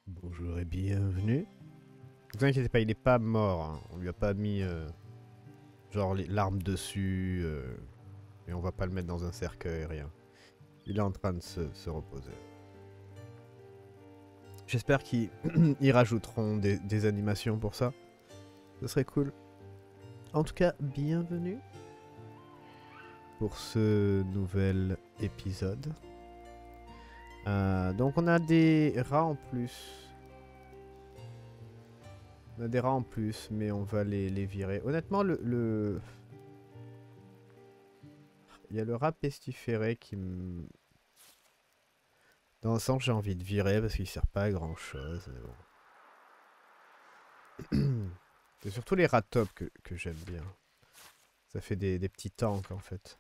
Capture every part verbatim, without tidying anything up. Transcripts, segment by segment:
Bonjour et bienvenue. Ne vous inquiétez pas, il est pas mort. Hein. On lui a pas mis euh, genre l'arme dessus euh, et on va pas le mettre dans un cercueil, rien. Il est en train de se, se reposer. J'espère qu'ils ils rajouteront des, des animations pour ça. Ce serait cool. En tout cas, bienvenue pour ce nouvel épisode. Euh, donc on a des rats en plus. On a des rats en plus, mais on va les, les virer. Honnêtement, le, le... il y a le rat pestiféré qui me... Dans le sens, j'ai envie de virer parce qu'il sert pas à grand chose. Mais bon. C'est surtout les rats top que, que j'aime bien. Ça fait des, des petits tanks en fait.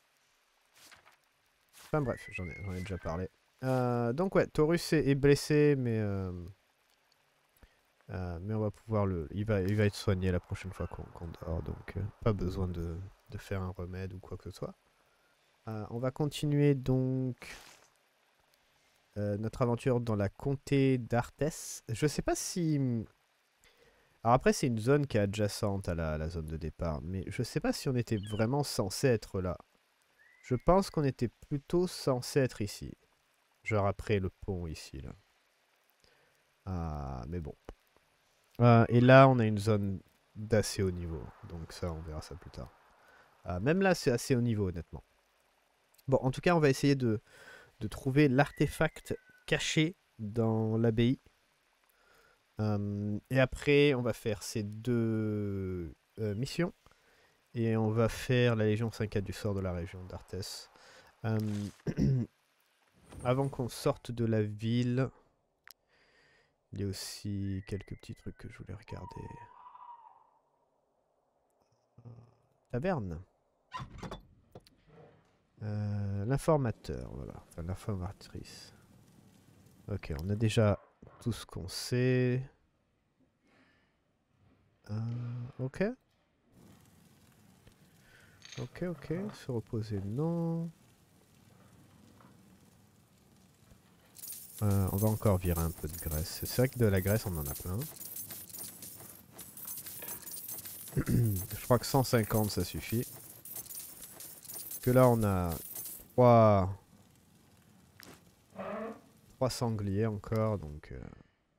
Enfin bref, j'en ai, j'en ai déjà parlé. Euh, donc ouais, Taurus est, est blessé, mais... Euh, euh, mais on va pouvoir le... Il va, il va être soigné la prochaine fois qu'on qu'on dort, donc euh, pas besoin de, de faire un remède ou quoi que ce soit. Euh, on va continuer donc... Euh, notre aventure dans la comté d'Arthès. Je sais pas si... Alors après, c'est une zone qui est adjacente à la, à la zone de départ, mais je sais pas si on était vraiment censé être là. Je pense qu'on était plutôt censé être ici. Genre après le pont ici, là. Ah, mais bon. Euh, et là, on a une zone d'assez haut niveau, donc ça, on verra ça plus tard. Euh, même là, c'est assez haut niveau, honnêtement. Bon, en tout cas, on va essayer de, de trouver l'artefact caché dans l'abbaye. Euh, et après, on va faire ces deux euh, missions. Et on va faire la Légion cinq quatre du sort de la région d'Arthès. Euh, avant qu'on sorte de la ville, il y a aussi quelques petits trucs que je voulais regarder. Taverne. Euh, L'informateur, voilà. Enfin, l'informatrice. Ok, on a déjà tout ce qu'on sait. Euh, ok. Ok, ok. Se reposer, non. Euh, on va encore virer un peu de graisse. C'est vrai que de la graisse, on en a plein. Je crois que cent cinquante, ça suffit. Parce que là, on a trois, trois sangliers encore, donc euh,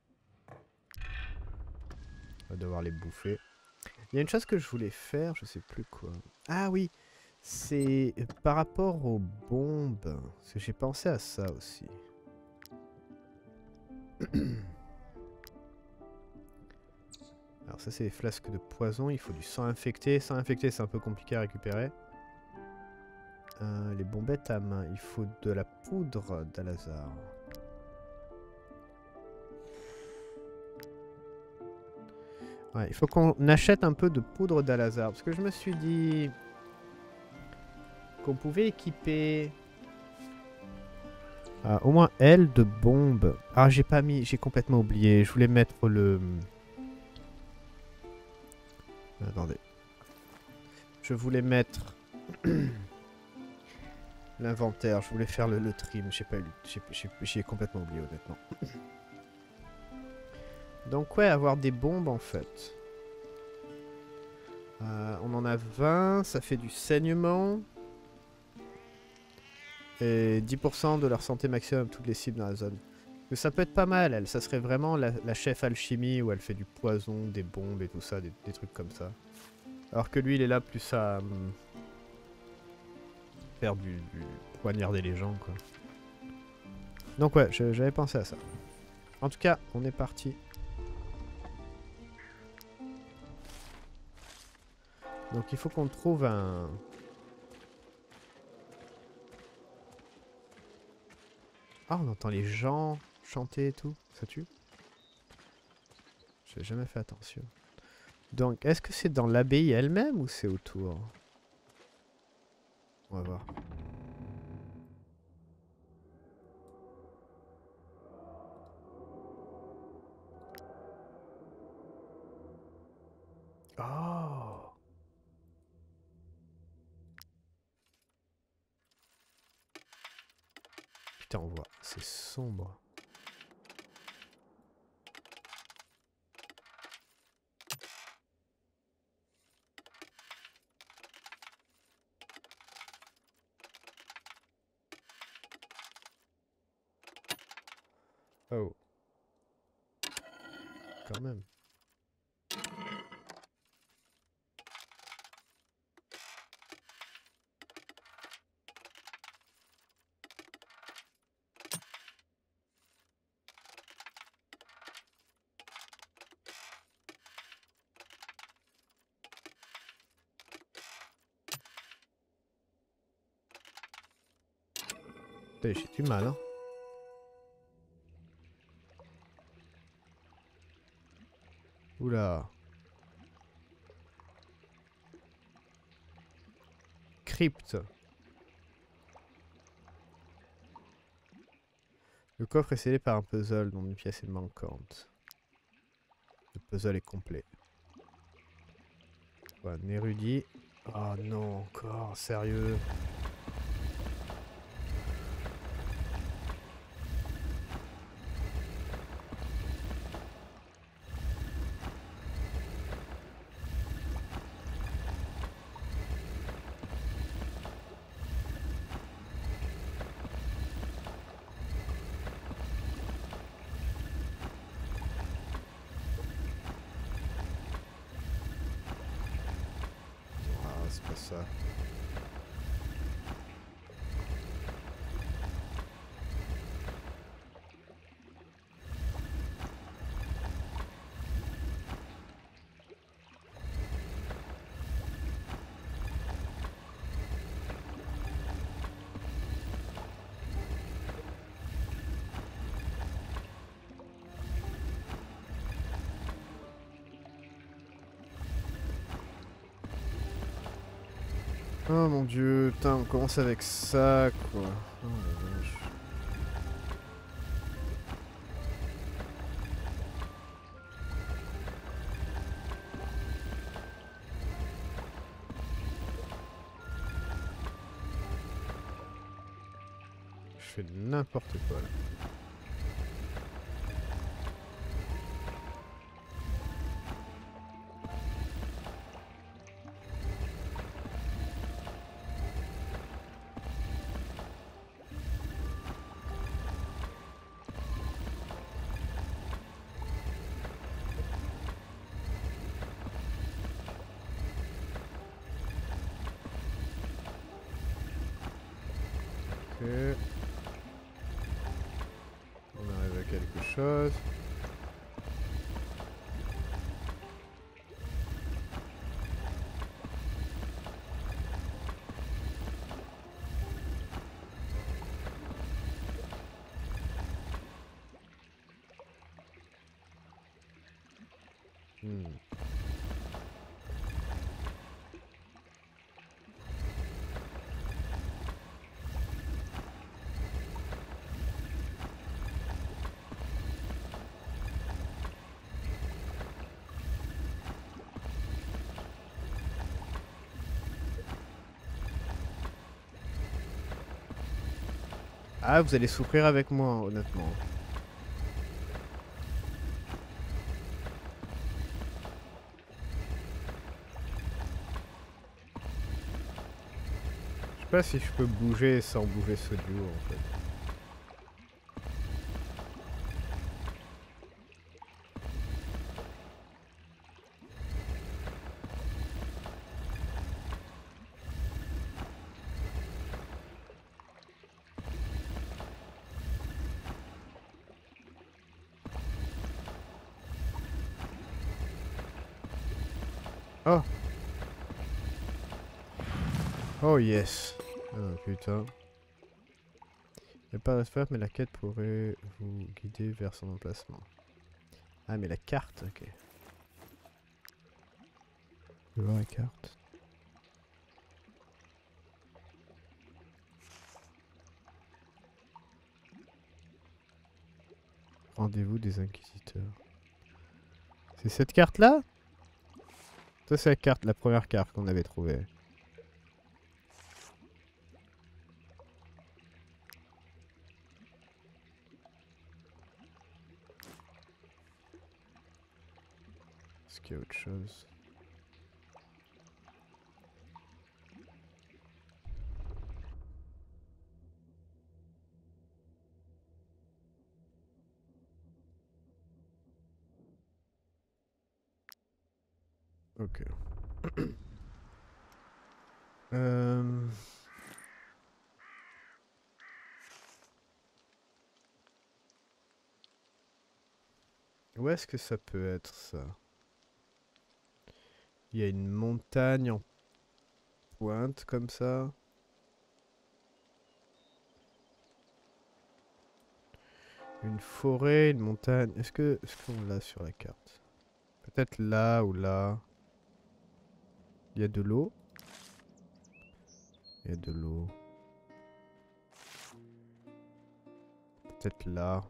on va devoir les bouffer. Il y a une chose que je voulais faire, je sais plus quoi. Ah oui, c'est par rapport aux bombes. Parce que j'ai pensé à ça aussi. Alors ça, c'est des flasques de poison. Il faut du sang infecté. Sang infecté, c'est un peu compliqué à récupérer. Euh, les bombettes à main. Il faut de la poudre d'Alazar. Ouais, il faut qu'on achète un peu de poudre d'Alazar. Parce que je me suis dit qu'on pouvait équiper euh, au moins elle de bombes. Ah, j'ai pas mis, j'ai complètement oublié. Je voulais mettre le... Attendez. Je voulais mettre l'inventaire. Je voulais faire le, le trim. J'ai pas eu, j'ai complètement oublié honnêtement. Donc ouais, avoir des bombes en fait. Euh, on en a vingt, ça fait du saignement. Et dix pour cent de leur santé maximum, toutes les cibles dans la zone. Mais ça peut être pas mal, elle. Ça serait vraiment la, la chef alchimie où elle fait du poison, des bombes et tout ça, des, des trucs comme ça. Alors que lui, il est là plus à hum, faire du, du poignarder les gens, quoi. Donc ouais, j'avais pensé à ça. En tout cas, on est parti. Donc il faut qu'on trouve un... Ah, on entend les gens chanter et tout. Ça tue? J'ai jamais fait attention. Donc, est-ce que c'est dans l'abbaye elle-même ou c'est autour? On va voir. Oh! Putain, on voit. C'est sombre. quand même. Putain, j'ai du mal, hein. Oula. Crypte. Le coffre est scellé par un puzzle dont une pièce est manquante. Le puzzle est complet. Ouais, un érudit. Oh non, encore, sérieux. Ah, c'est pas ça. Oh mon dieu, putain, on commence avec ça, quoi. Oh la vache. Je fais n'importe quoi là. Ok. On arrive à quelque chose. Hmm. Ah, vous allez souffrir avec moi, honnêtement. Je sais pas si je peux bouger sans bouger ce duo en fait. Oh! Oh yes! Ah putain. Il n'y a pas de faire, mais la quête pourrait vous guider vers son emplacement. Ah, mais la carte, ok. Je vais voir la carte. Rendez-vous des inquisiteurs. C'est cette carte-là? Ça, c'est la carte, la première carte qu'on avait trouvée. Est-ce qu'il y a autre chose? Ok. euh... Où est-ce que ça peut être ça? Il y a une montagne en pointe comme ça. Une forêt, une montagne. Est-ce que est-ce qu'on l'a sur la carte? Peut-être là ou là. Il y a de l'eau. Il y a de l'eau. Peut-être là.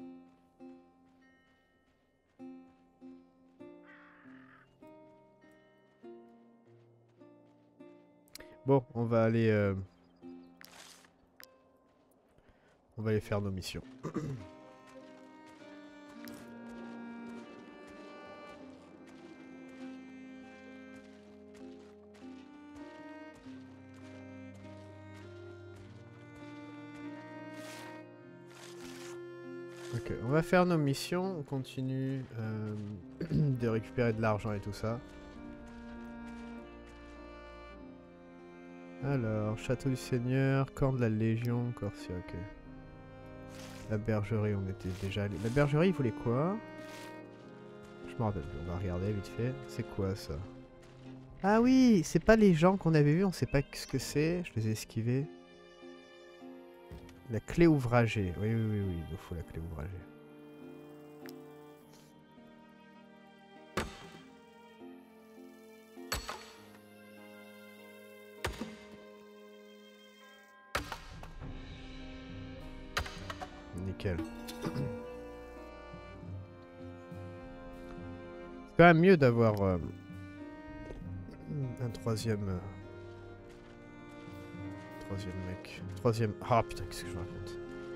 Bon, on va aller... euh, On va aller faire nos missions. Ok, on va faire nos missions. On continue euh, de récupérer de l'argent et tout ça. Alors, château du seigneur, camp de la légion, Corsia, ok. La bergerie, on était déjà allé. La bergerie, il voulait quoi? Je me rappelle plus, on va regarder vite fait. C'est quoi ça? Ah oui, c'est pas les gens qu'on avait vus, on sait pas ce que c'est. Je les ai esquivés. La clé ouvragée. Oui, oui, oui, oui, il nous faut la clé ouvragée. Nickel. C'est quand même mieux d'avoir euh, un troisième... Euh, troisième mec. Troisième... Ah putain, qu'est-ce que je raconte?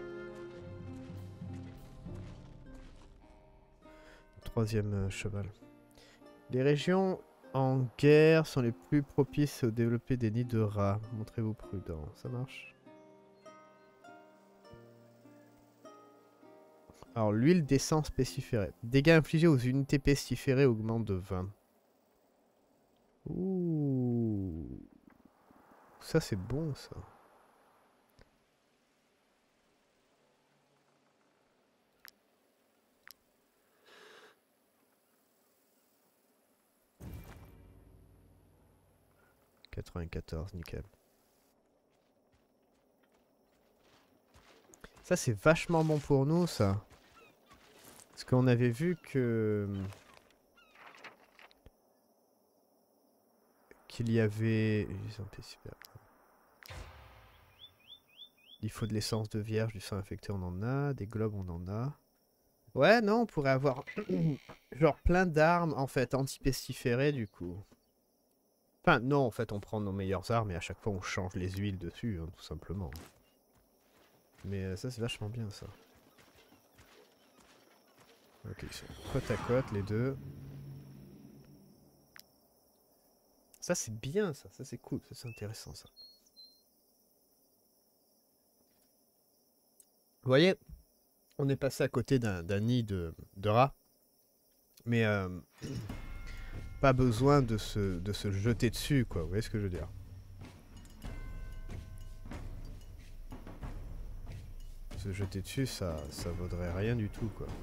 Troisième euh, cheval. Les régions en guerre sont les plus propices au développer des nids de rats. Montrez-vous prudent. Ça marche? Alors, l'huile d'essence pestiférée. Dégâts infligés aux unités pestiférées augmentent de vingt. Ouh. Ça, c'est bon, ça. quatre-vingt-quatorze, nickel. Ça, c'est vachement bon pour nous, ça. Parce qu'on avait vu que... qu'il y avait... Il faut de l'essence de vierge, du sang infecté, on en a. Des globes, on en a. Ouais, non, on pourrait avoir... genre plein d'armes, en fait, anti-pestiférées, du coup. Enfin, non, en fait, on prend nos meilleures armes et à chaque fois, on change les huiles dessus, hein, tout simplement. Mais euh, ça, c'est vachement bien, ça. Ok, ils sont côte à côte, les deux. Ça, c'est bien, ça. Ça, c'est cool. Ça, c'est intéressant, ça. Vous voyez, on est passé à côté d'un nid de, de rats. Mais euh, pas besoin de se, de se jeter dessus, quoi. Vous voyez ce que je veux dire? Se jeter dessus, ça, ça vaudrait rien du tout, quoi.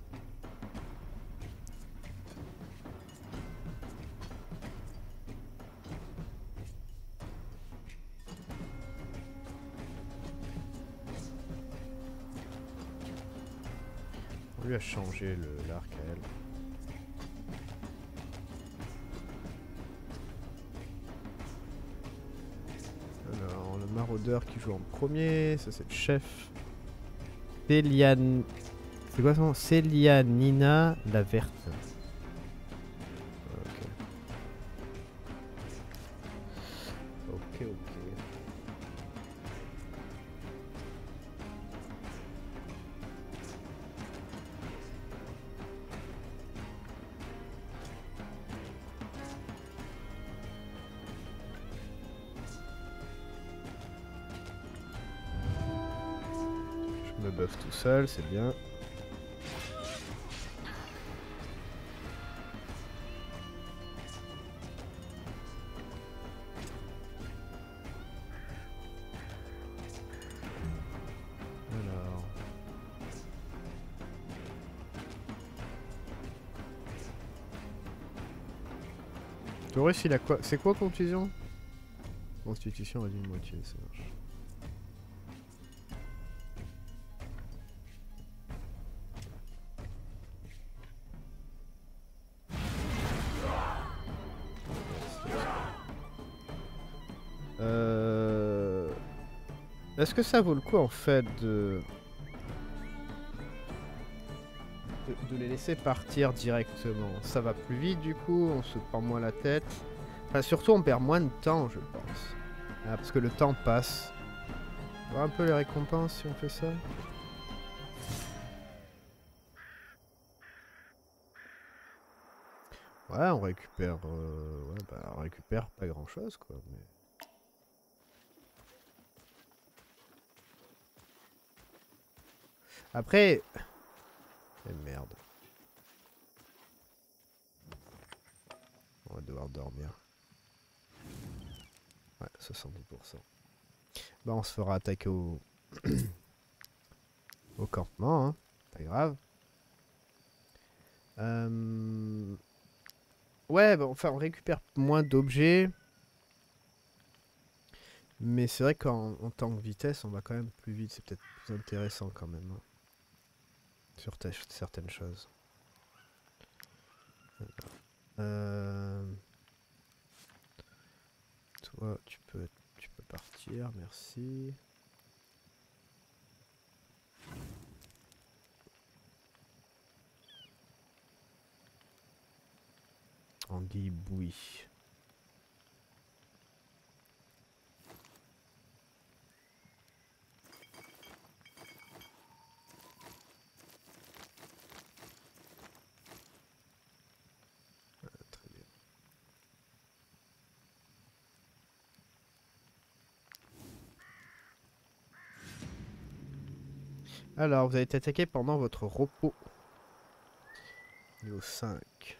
On lui a changé l'arc à elle. Alors, le maraudeur qui joue en premier, ça c'est le chef. Céliane... C'est quoi son nom? Célianina la verte. Ok. Ok, ok. Je me buff tout seul, c'est bien. Taurus, il a quoi? C'est quoi contusion? Constitution réduit de moitié, ça marche. Euh... Est-ce que ça vaut le coup en fait de... de... de les laisser partir directement? Ça va plus vite du coup, on se prend moins la tête. Enfin surtout on perd moins de temps je pense. Ah, parce que le temps passe. On va voir un peu les récompenses si on fait ça. Ouais, on récupère... Euh... Ouais, bah, on récupère pas grand chose quoi. Mais... Après... Eh merde. On va devoir dormir. Ouais, soixante-dix pour cent. Bah on se fera attaquer au... au campement, hein. Pas grave. Euh... Ouais, bah, enfin on récupère moins d'objets. Mais c'est vrai qu'en en tant que vitesse, on va quand même plus vite. C'est peut-être plus intéressant quand même. Hein, sur certaines choses. Euh... Toi, tu peux, tu peux partir, merci. Anguille bouillie. Très bien. Alors, vous avez été attaqué pendant votre repos. Niveau cinq.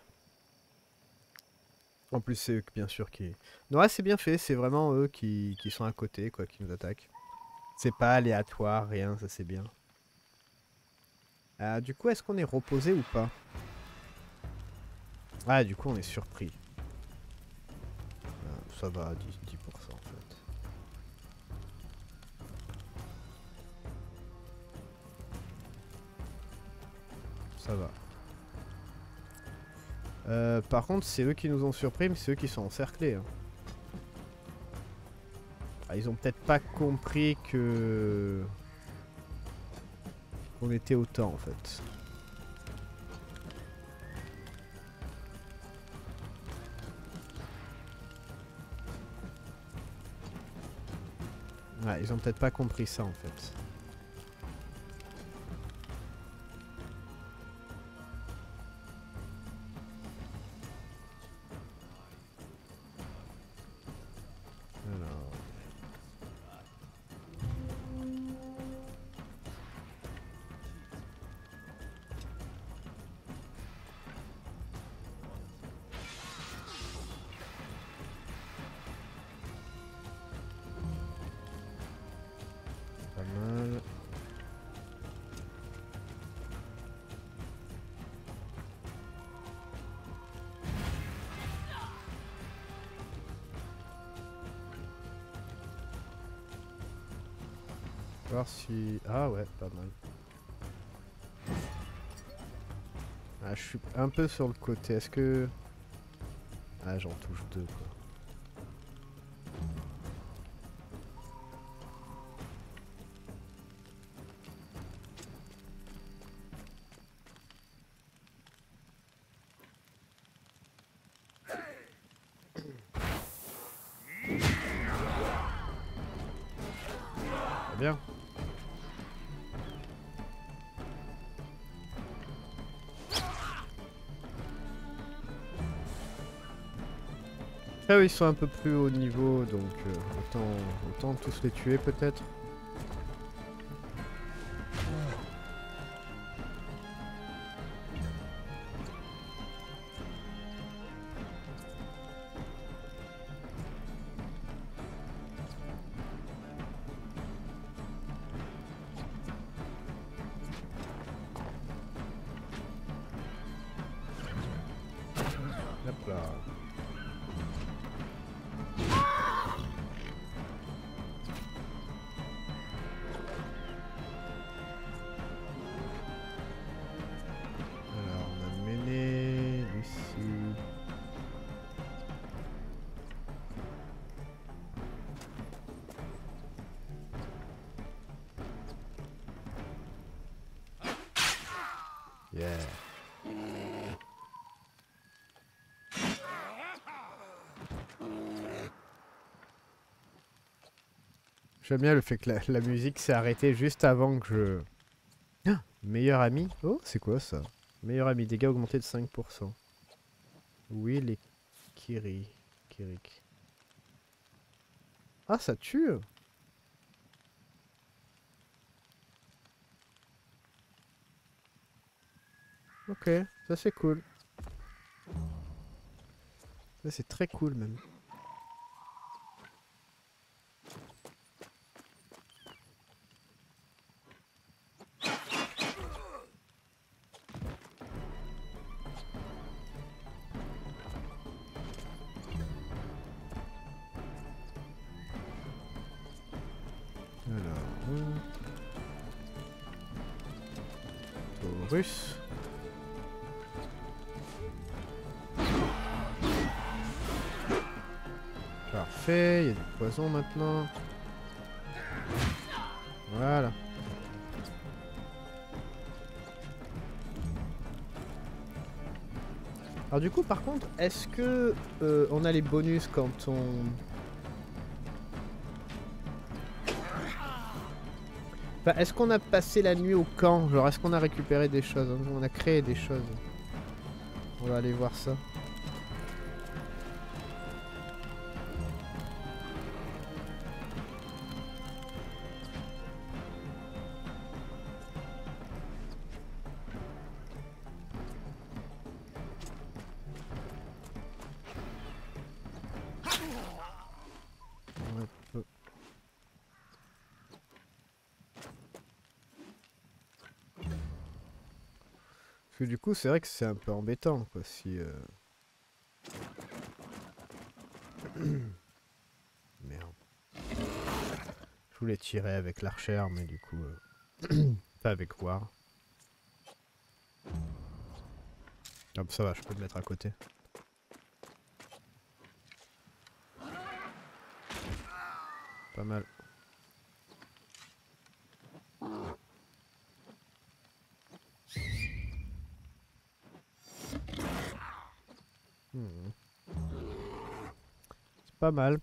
En plus, c'est eux, bien sûr, qui... Non, c'est bien fait. C'est vraiment eux qui, qui sont à côté, quoi, qui nous attaquent. C'est pas aléatoire, rien, ça c'est bien. Euh, du coup, est-ce qu'on est reposé ou pas? Ah, du coup, on est surpris. Euh, ça va, dix pour cent en fait. Ça va. Euh, par contre, c'est eux qui nous ont surpris, mais c'est eux qui sont encerclés. Hein. Ah, ils ont peut-être pas compris que... qu'on était autant en fait. Ouais, ils ont peut-être pas compris ça en fait. Alors... Pas mal. Voir si... Ah ouais, pas mal. Ah, je suis un peu sur le côté. Est-ce que... Ah, j'en touche deux, quoi. Très bien. Ah oui, ils sont un peu plus haut niveau, donc euh, autant, autant tous les tuer peut-être. Hop là. J'aime bien le fait que la, la musique s'est arrêtée juste avant que je... Ah, meilleur ami? Oh, c'est quoi ça? Meilleur ami, dégâts augmentés de cinq pour cent. Oui, les Kiri. Kirik. Ah, ça tue! Ok, ça c'est cool. Ça c'est très cool même. Alors, hum. Taurus. Parfait, il y a du poison maintenant. Voilà. Alors du coup, par contre, est-ce que euh, on a les bonus quand on... Enfin, est-ce qu'on a passé la nuit au camp? Genre, est-ce qu'on a récupéré des choses? On a créé des choses. On va aller voir ça. Parce que du coup, c'est vrai que c'est un peu embêtant, quoi, si... Euh... Merde. Je voulais tirer avec l'archère, mais du coup... Euh... pas avec War. Ah, ça va, je peux le mettre à côté. Pas mal. Hmm. C'est pas mal.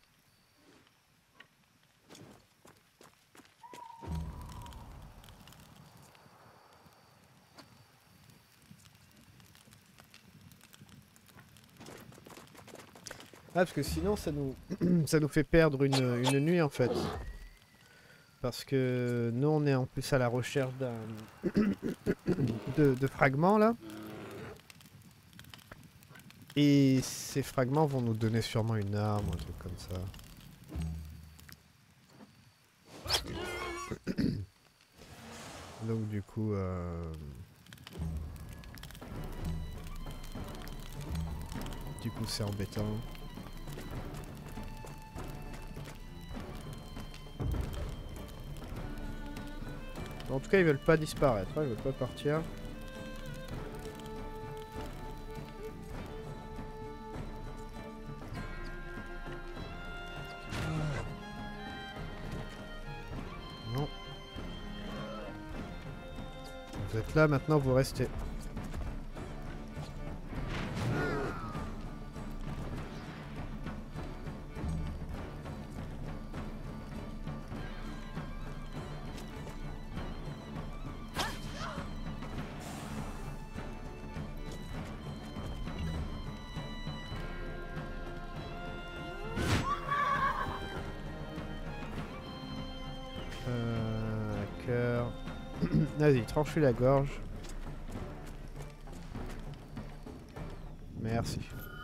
Ah, parce que sinon, ça nous, ça nous fait perdre une, une nuit, en fait. Parce que nous, on est en plus à la recherche d'un... de, de fragments, là. Et ces fragments vont nous donner sûrement une arme ou un truc comme ça. Donc du coup... Euh... Du coup, c'est embêtant. En tout cas, ils veulent pas disparaître, hein, ils veulent pas partir. Non. Vous êtes là, maintenant vous restez. Vas-y, tranche-lui la gorge. Merci.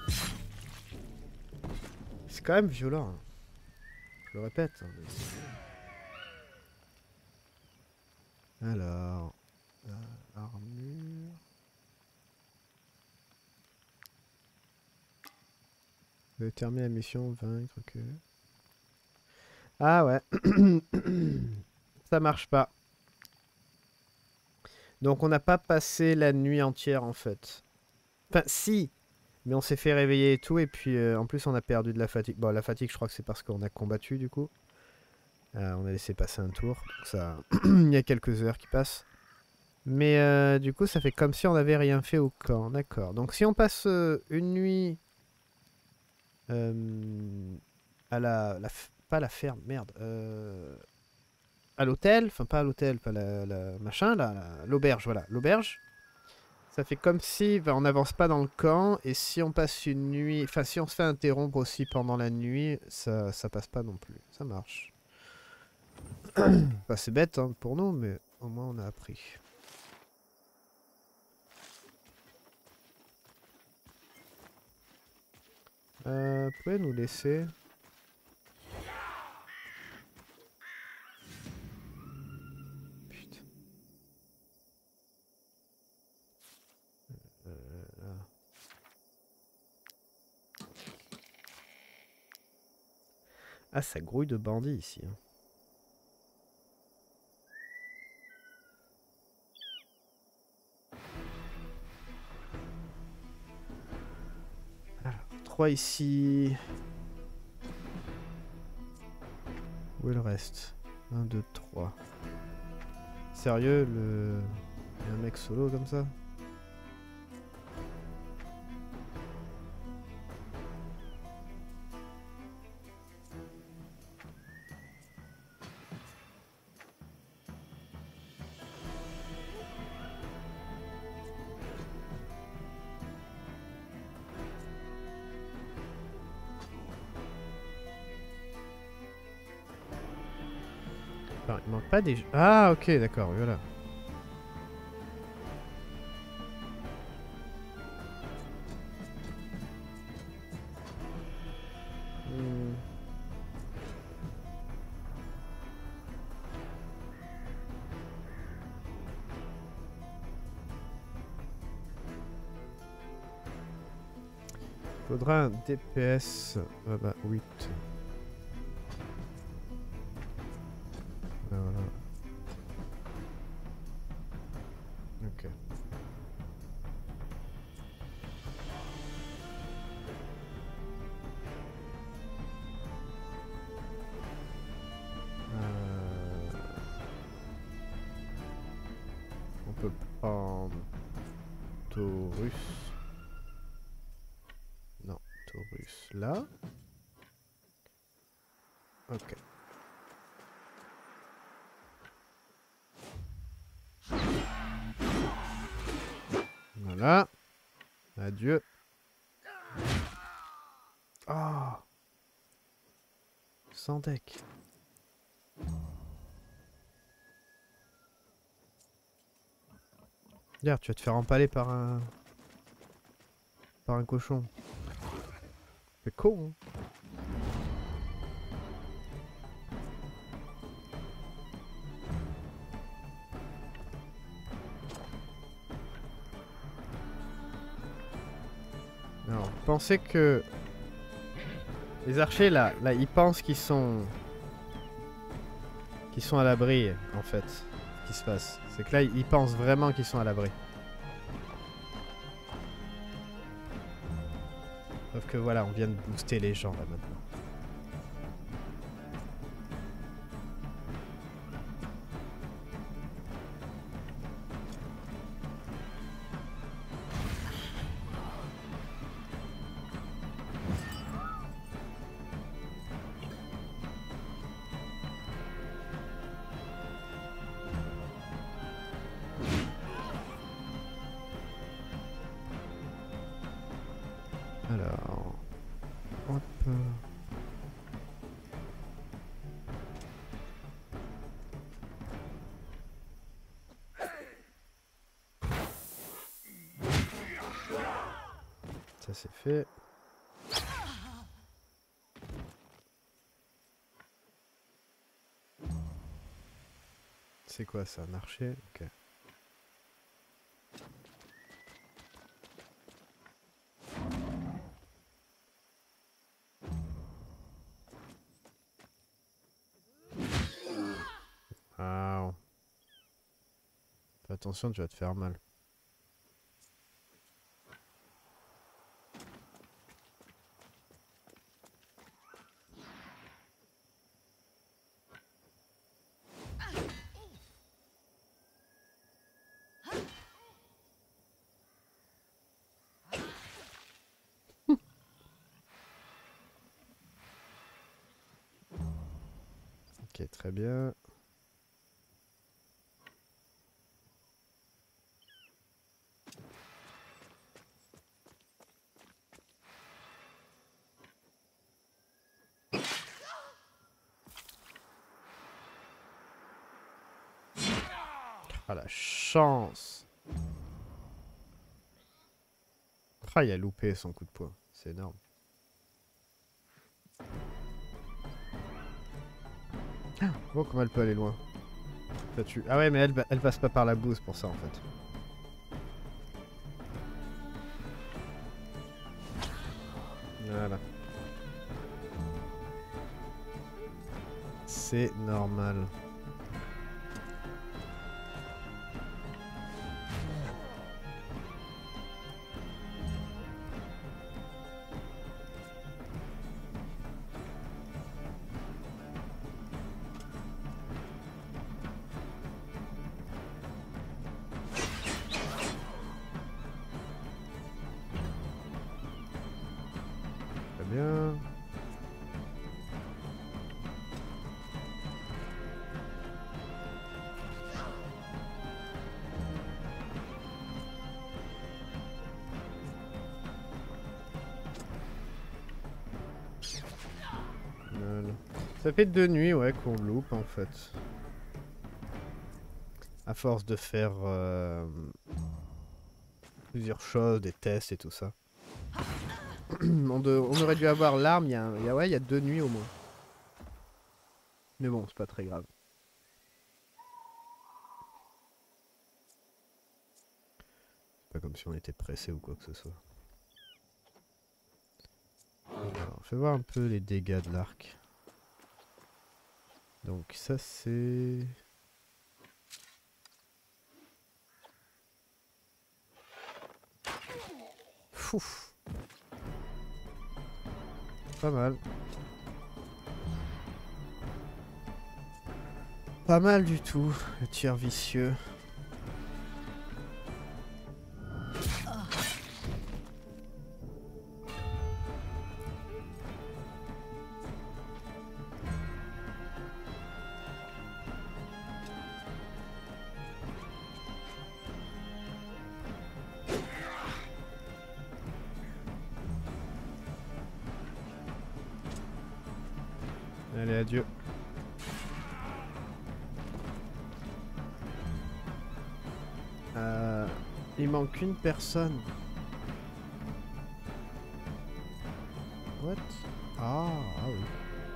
C'est quand même violent. Hein. Je le répète. Hein, mais... Alors... Euh, armure... Vous avez terminé la mission, vaincre, ok. Ah ouais. Ça marche pas. Donc on n'a pas passé la nuit entière en fait. Enfin si, mais on s'est fait réveiller et tout, et puis euh, en plus on a perdu de la fatigue. Bon, la fatigue je crois que c'est parce qu'on a combattu du coup. Euh, on a laissé passer un tour, donc ça... Il y a quelques heures qui passent. Mais euh, du coup ça fait comme si on n'avait rien fait au camp, d'accord. Donc si on passe euh, une nuit... Euh, à la, la... Pas la ferme, merde. Euh, à l'hôtel, enfin pas à l'hôtel, pas la, la machin, là, la- l'auberge, voilà, l'auberge. Ça fait comme si ben, on n'avance pas dans le camp et si on passe une nuit, enfin si on se fait interrompre aussi pendant la nuit, ça, ça passe pas non plus. Ça marche. Bah, c'est bête hein, pour nous, mais au moins on a appris. Euh, vous pouvez nous laisser. Putain. Euh, là. Ah, ça grouille de bandits ici. Hein. Alors, trois ici. Où est le reste? un, deux, trois. Sérieux, le... y a un mec solo comme ça? Enfin, il manque pas des... Ah, ok, d'accord, voilà. Hmm. Faudra un D P S. Ah bah, huit. Ah, voilà. Ok. Euh, On peut prendre Taurus. Non, Taurus là. Ok. Voilà. Adieu. Oh, sans deck. Regarde, tu vas te faire empaler par un... par un cochon. C'est con, hein. Alors, pensez que... Les archers, là, là, ils pensent qu'ils sont... qu'ils sont à l'abri, en fait. Ce qui se passe. C'est que là, ils pensent vraiment qu'ils sont à l'abri. Sauf que voilà, on vient de booster les gens, là, maintenant. Alors... Hop... Ça c'est fait. C'est quoi ça, un archer? Ok. Ah. Fais attention, tu vas te faire mal. Ok, très bien. Ah la chance. Ah, il a loupé son coup de poing. C'est énorme. Oh, comment elle peut aller loin. Ça tue. Ah ouais, mais elle, elle passe pas par la bouse pour ça en fait. Voilà. C'est normal. Très bien. Voilà. Ça fait deux nuits, ouais, qu'on loupe en fait. À force de faire euh, plusieurs choses, des tests et tout ça. on, de, on aurait dû avoir l'arme il y a, il y a, ouais, il y a deux nuits au moins. Mais bon, c'est pas très grave. Pas comme si on était pressé ou quoi que ce soit. Alors, fais voir un peu les dégâts de l'arc. Donc ça c'est... Fouf. Pas mal. Pas mal du tout, le tir vicieux. Allez, adieu. Euh, il manque une personne. What? Ah, ah oui.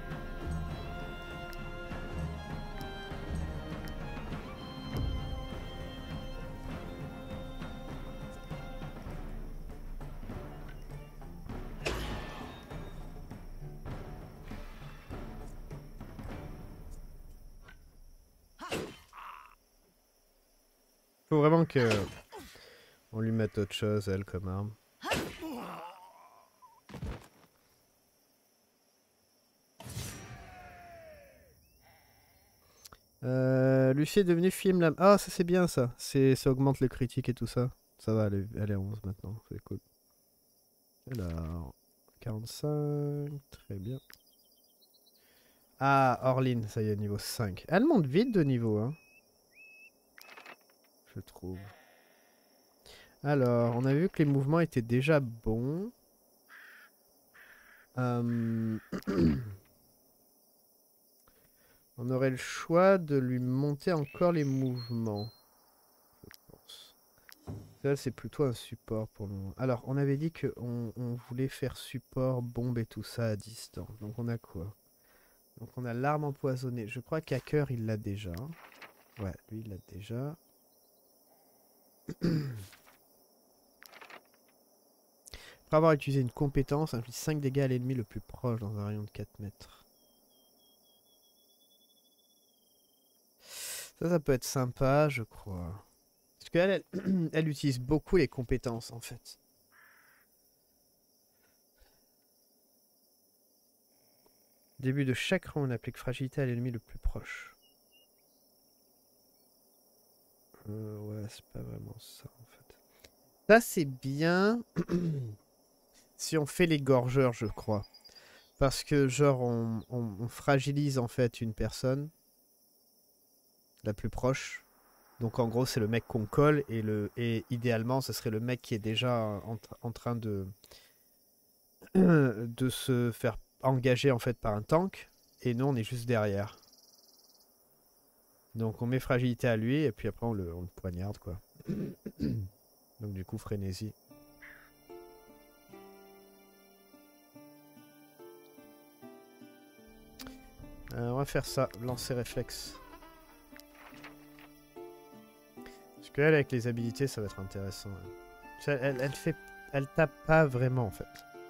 Faut vraiment que on lui mette autre chose, elle, comme arme. Euh, Lucie est devenue film lame. Ah, ça c'est bien ça. C'est, ça augmente le critique et tout ça. Ça va, elle est, elle est à onze maintenant. C'est cool. Alors, quarante-cinq. Très bien. Ah, Orline, ça y est, niveau cinq. Elle monte vite de niveau, hein. Je trouve. Alors, on a vu que les mouvements étaient déjà bons. Euh... on aurait le choix de lui monter encore les mouvements. Je pense. Ça, c'est plutôt un support pour le moment. Alors, on avait dit qu'on on voulait faire support, bombe et tout ça à distance. Donc, on a quoi? Donc, on a l'arme empoisonnée. Je crois qu'Hacker, il l'a déjà. Ouais, lui, il l'a déjà. Après avoir utilisé une compétence, inflige cinq dégâts à l'ennemi le plus proche dans un rayon de quatre mètres. Ça, ça peut être sympa, je crois. Parce qu'elle, elle, elle utilise beaucoup les compétences, en fait. Début de chaque rang, on applique fragilité à l'ennemi le plus proche. Euh, ouais, c'est pas vraiment ça, en fait. Ça, c'est bien si on fait les gorgeurs, je crois. Parce que, genre, on, on, on fragilise, en fait, une personne la plus proche. Donc, en gros, c'est le mec qu'on colle. Et, le, et idéalement, ce serait le mec qui est déjà en, en train de, de se faire engager, en fait, par un tank. Et nous, on est juste derrière. Donc on met fragilité à lui et puis après on le, on le poignarde quoi. Donc du coup frénésie. Euh, on va faire ça, lancer réflexe. Parce qu'elle avec les habilités ça va être intéressant. Elle, elle, elle fait, elle tape pas vraiment en fait.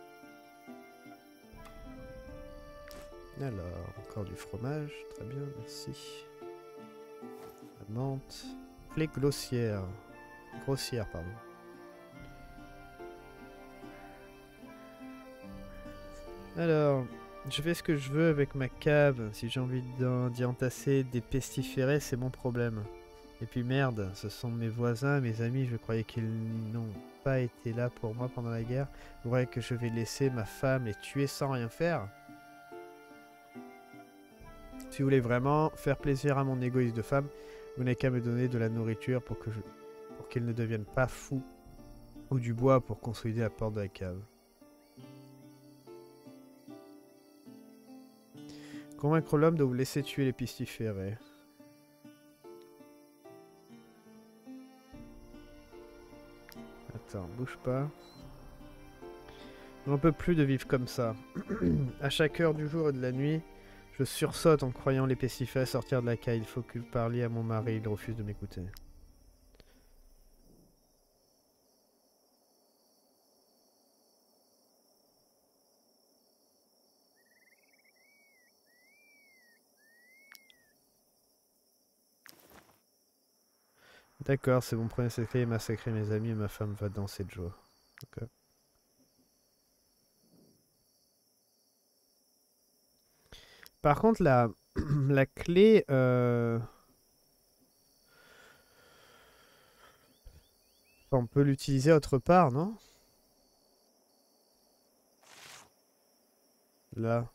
Alors, encore du fromage, très bien, merci. La menthe. Plaie grossière. Grossière, pardon. Alors, je fais ce que je veux avec ma cave. Si j'ai envie d'y entasser des pestiférés, c'est mon problème. Et puis merde, ce sont mes voisins, mes amis, je croyais qu'ils n'ont pas été là pour moi pendant la guerre. Vous croyez que je vais laisser ma femme les tuer sans rien faire? Si vous voulez vraiment faire plaisir à mon égoïste de femme, vous n'avez qu'à me donner de la nourriture pour que je... pour qu'ils ne deviennent pas fous. Ou du bois pour consolider la porte de la cave. Convaincre l'homme de vous laisser tuer les pestiférés. Attends, bouge pas. On n'en peut plus de vivre comme ça. À chaque heure du jour et de la nuit, je sursaute en croyant les pestiférés sortir de la cave. Il faut que vous parliez à mon mari, il refuse de m'écouter. D'accord, c'est mon premier secret, massacrer mes amis et ma femme va danser de joie. Okay. Par contre, la, la clé... Euh... On peut l'utiliser autre part, non? Là.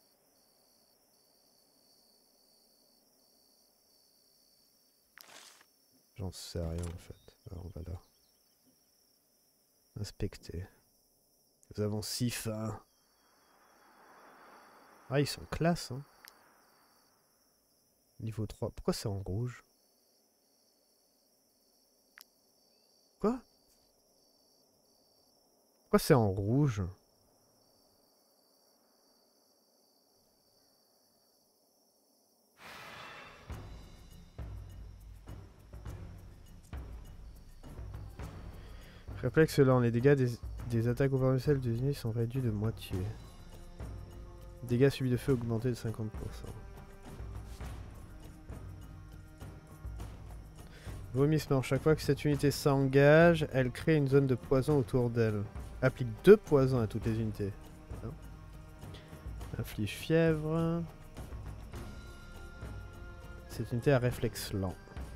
J'en sais rien en fait. Alors on va là. Inspecter. Nous avons six fins. Ah, ils sont classe, hein. Niveau trois. Pourquoi c'est en rouge? Quoi? Pourquoi c'est en rouge? Réflexe lent. Les dégâts des, des attaques opérationnelles des ennemis sont réduits de moitié. Dégâts subis de feu augmentés de cinquante pour cent. Vomissement. Chaque fois que cette unité s'engage, elle crée une zone de poison autour d'elle. Applique deux poisons à toutes les unités. Hein. Inflige fièvre. Cette unité a réflexe lent.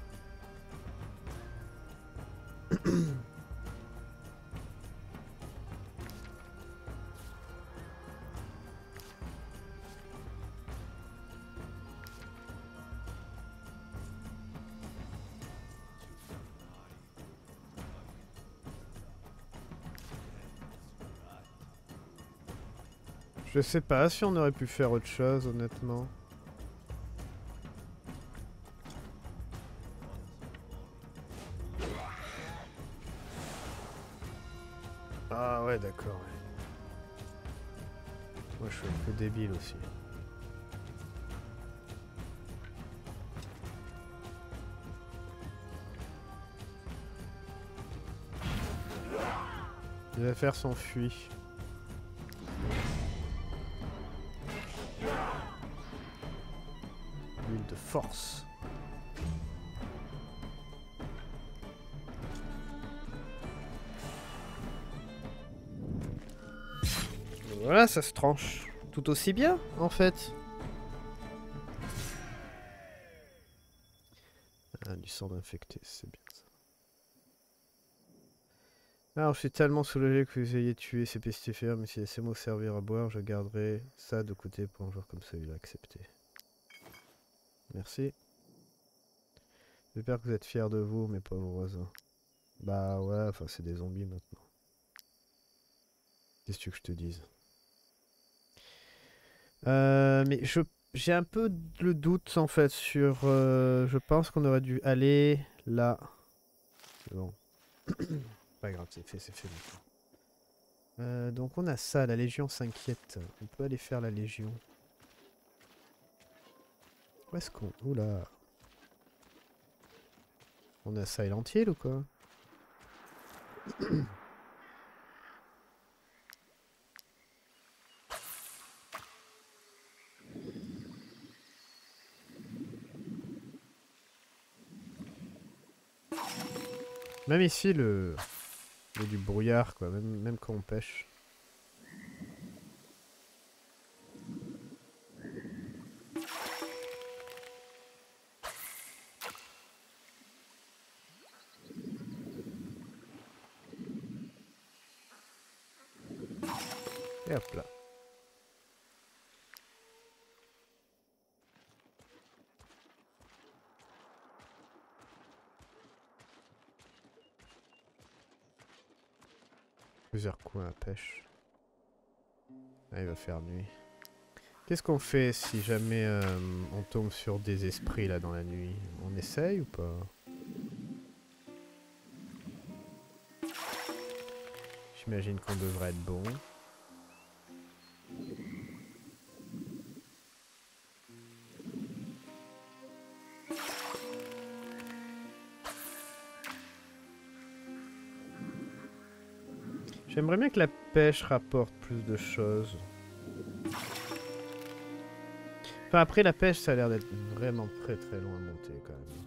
Je sais pas si on aurait pu faire autre chose, honnêtement. Ah ouais, d'accord. Ouais. Moi, je suis un peu débile aussi. Les affaires s'enfuient. L'huile de force. Voilà, ça se tranche tout aussi bien, en fait. Ah, du sang d'infecté, c'est bien ça. Alors, je suis tellement soulagé que vous ayez tué ces pestiférés, mais si laissez-moi servir à boire, je garderai ça de côté pour un jour comme celui-là. Accepté. Merci. J'espère que vous êtes fiers de vous, mes pauvres voisins. Bah ouais, enfin c'est des zombies maintenant. Qu'est-ce que tu veux que je te dise? Euh, mais je J'ai un peu le doute en fait sur... euh, je pense qu'on aurait dû aller là. Bon. Pas grave, c'est fait, c'est fait maintenant. Euh, donc on a ça, la Légion s'inquiète. On peut aller faire la Légion. Où est-ce qu'on... Oula. On a Silent Hill ou quoi? Même ici, le... il y a du brouillard, quoi, même, même quand on pêche. Et hop là. Plusieurs coins à pêche. Ah, il va faire nuit. Qu'est-ce qu'on fait si jamais euh, on tombe sur des esprits là dans la nuit? On essaye ou pas? J'imagine qu'on devrait être bon. J'aimerais bien que la pêche rapporte plus de choses. Enfin après la pêche ça a l'air d'être vraiment très très loin à monter quand même.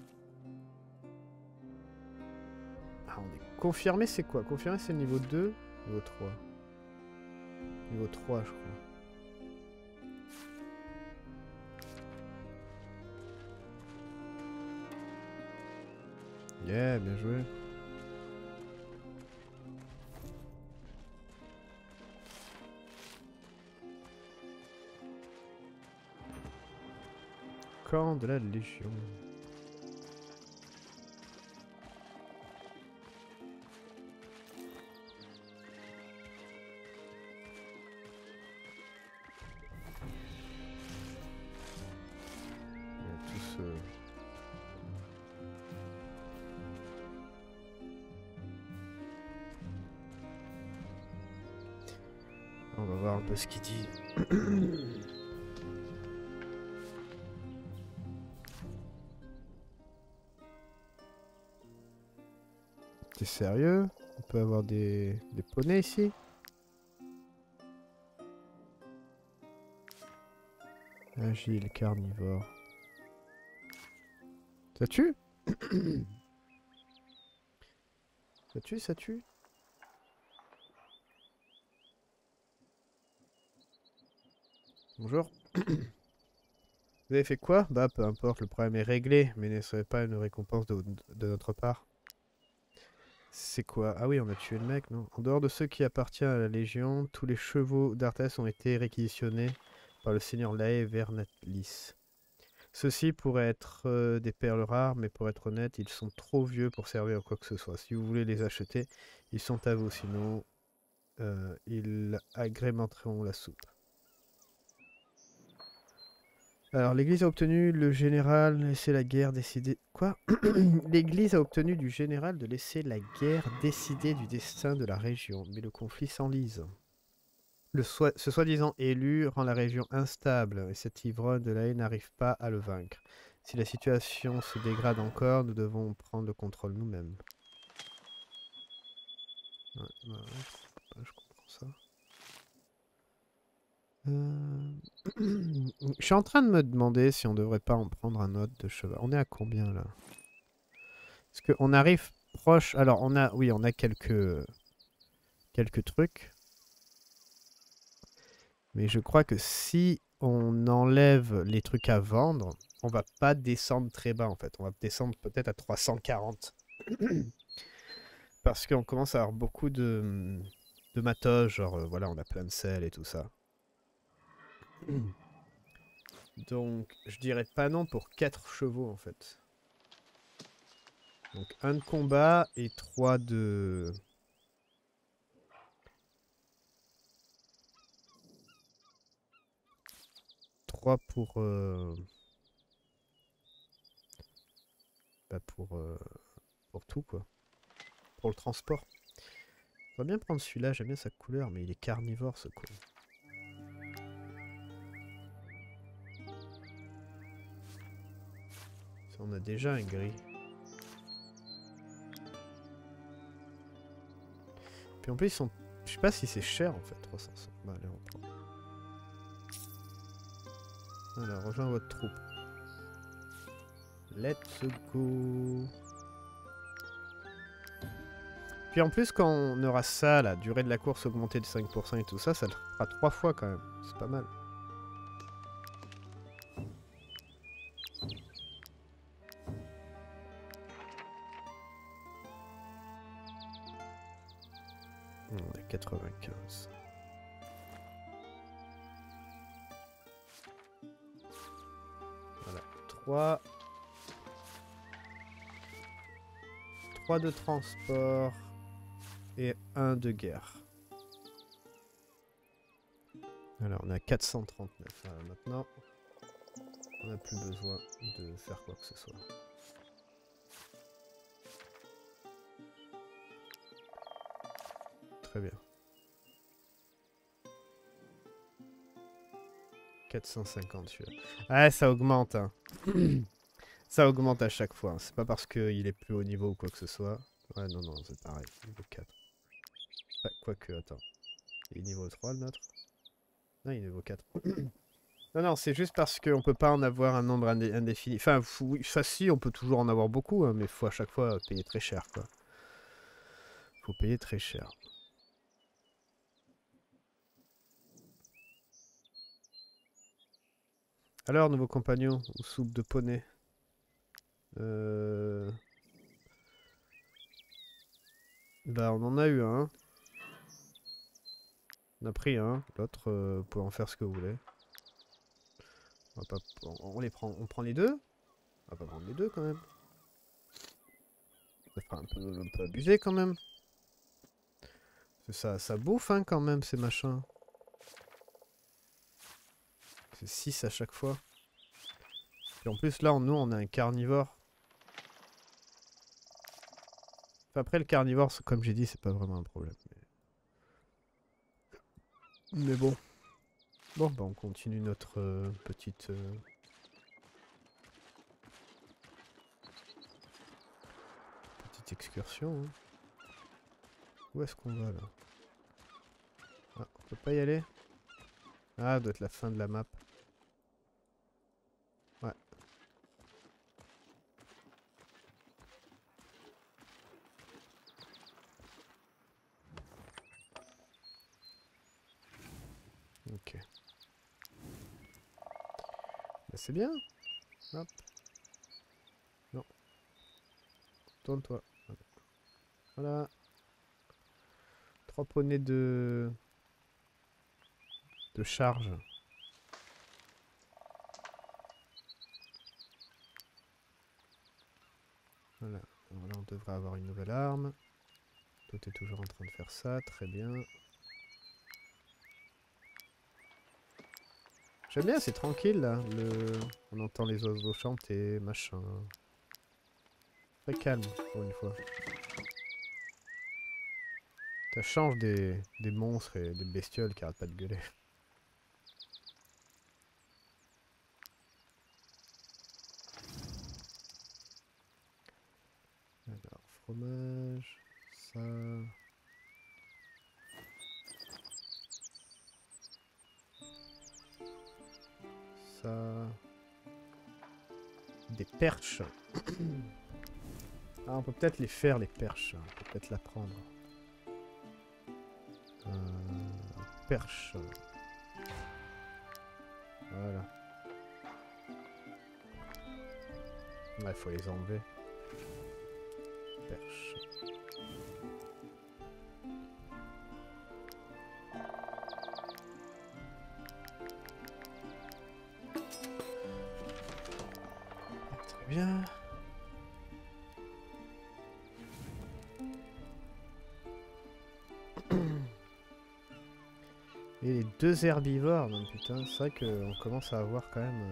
Ah on est confirmé c'est quoi? Confirmé c'est le niveau deux? Niveau trois. Niveau trois je crois. Yeah, bien joué. Camp de la Légion. Il y a tout ce... On va voir un peu ce qu'il dit. T'es sérieux? On peut avoir des, des poneys ici? Agile, carnivore. Ça tue? Ça tue, ça tue? Bonjour. Vous avez fait quoi? Bah peu importe, le problème est réglé, mais ne serait pas une récompense de, de notre part. C'est quoi? Ah oui, on a tué le mec, non? En dehors de ceux qui appartiennent à la Légion, tous les chevaux d'Arthès ont été réquisitionnés par le seigneur Lae Vernatlis. Ceux-ci pourraient être euh, des perles rares, mais pour être honnête, ils sont trop vieux pour servir à quoi que ce soit. Si vous voulez les acheter, ils sont à vous, sinon euh, ils agrémenteront la soupe. Alors, l'Église a obtenu le général laisser la guerre décider... Quoi? L'Église a obtenu du général de laisser la guerre décider du destin de la région, mais le conflit s'enlise. Le soi... Ce soi-disant élu rend la région instable, et cet ivrogne de la haine n'arrive pas à le vaincre. Si la situation se dégrade encore, nous devons prendre le contrôle nous-mêmes. Ouais, bah ouais, je comprends ça. Euh... Je suis en train de me demander si on devrait pas en prendre un autre de cheval. On est à combien là? Parce qu'on arrive proche... Alors on a... Oui, on a quelques... Quelques trucs. Mais je crois que si on enlève les trucs à vendre, on va pas descendre très bas en fait. On va descendre peut-être à trois cent quarante. Parce qu'on commence à avoir beaucoup de, de matos, genre euh, voilà, on a plein de sel et tout ça. Donc je dirais pas non pour quatre chevaux en fait. Donc un de combat et trois de... trois pour... Euh... Bah pour, euh... pour tout, quoi. Pour le transport. On va bien prendre celui-là, j'aime bien sa couleur, mais il est carnivore, ce con. Ça, on a déjà un gris. Puis en plus, ils sont... Je sais pas si c'est cher, en fait, trois cents. Bah, allez, on prend. Alors, rejoins votre troupe. Let's go. Puis en plus, quand on aura ça, la durée de la course augmentée de cinq pour cent et tout ça, ça le fera trois fois quand même. C'est pas mal. On a quatre-vingt-quinze. Voilà. trois. trois de transport et un de guerre. Alors on a quatre cent trente-neuf. Alors, maintenant, on n'a plus besoin de faire quoi que ce soit. Très bien. quatre cent cinquante celui-là. Ah, ça augmente. Hein. Ça augmente à chaque fois. Hein. C'est pas parce qu'il est plus haut niveau ou quoi que ce soit. Ouais, non, non, c'est pareil. Niveau quatre. Ah, quoique, attends. Il est niveau trois le nôtre? Non, il est niveau quatre. Non, non, c'est juste parce qu'on peut pas en avoir un nombre indé indéfini. Enfin, oui, ça si, on peut toujours en avoir beaucoup, hein, mais il faut à chaque fois payer très cher, quoi. Faut payer très cher. Alors, nouveau compagnon, ou soupe de poney. Euh... Bah, on en a eu un. On a pris un. L'autre, euh, vous pouvez en faire ce que vous voulez. On, va pas... on les prend. On prend les deux? On va pas prendre les deux quand même. Ça fera un peu, un peu abusé quand même. Ça, ça bouffe hein, quand même ces machins. C'est six à chaque fois. Et en plus là, nous on a un carnivore. Enfin, après le carnivore, comme j'ai dit, c'est pas vraiment un problème. Mais, mais bon. Bon, bah on continue notre euh, petite... Euh... petite excursion. Hein. Où est-ce qu'on va là? Ah, on peut pas y aller? Ah, ça doit être la fin de la map. Ouais. Ok. Bah, c'est bien. Hop. Non. Tourne-toi. Voilà. Trois poneys de... de charge. Voilà. Alors là, on devrait avoir une nouvelle arme. Toi, t'es toujours en train de faire ça. Très bien. J'aime bien, c'est tranquille là. Le... On entend les oiseaux chanter, machin. Très calme pour une fois. Ça change des, des monstres et des bestioles qui arrêtent pas de gueuler. Alors, fromage, ça... Ça... Des perches. Ah, on peut peut-être les faire, les perches. On peut peut-être la prendre. Euh, perche. Voilà. Ouais, il faut les enlever. Perche. Très bien. Et les deux herbivores, non, putain, c'est vrai qu'on commence à avoir quand même...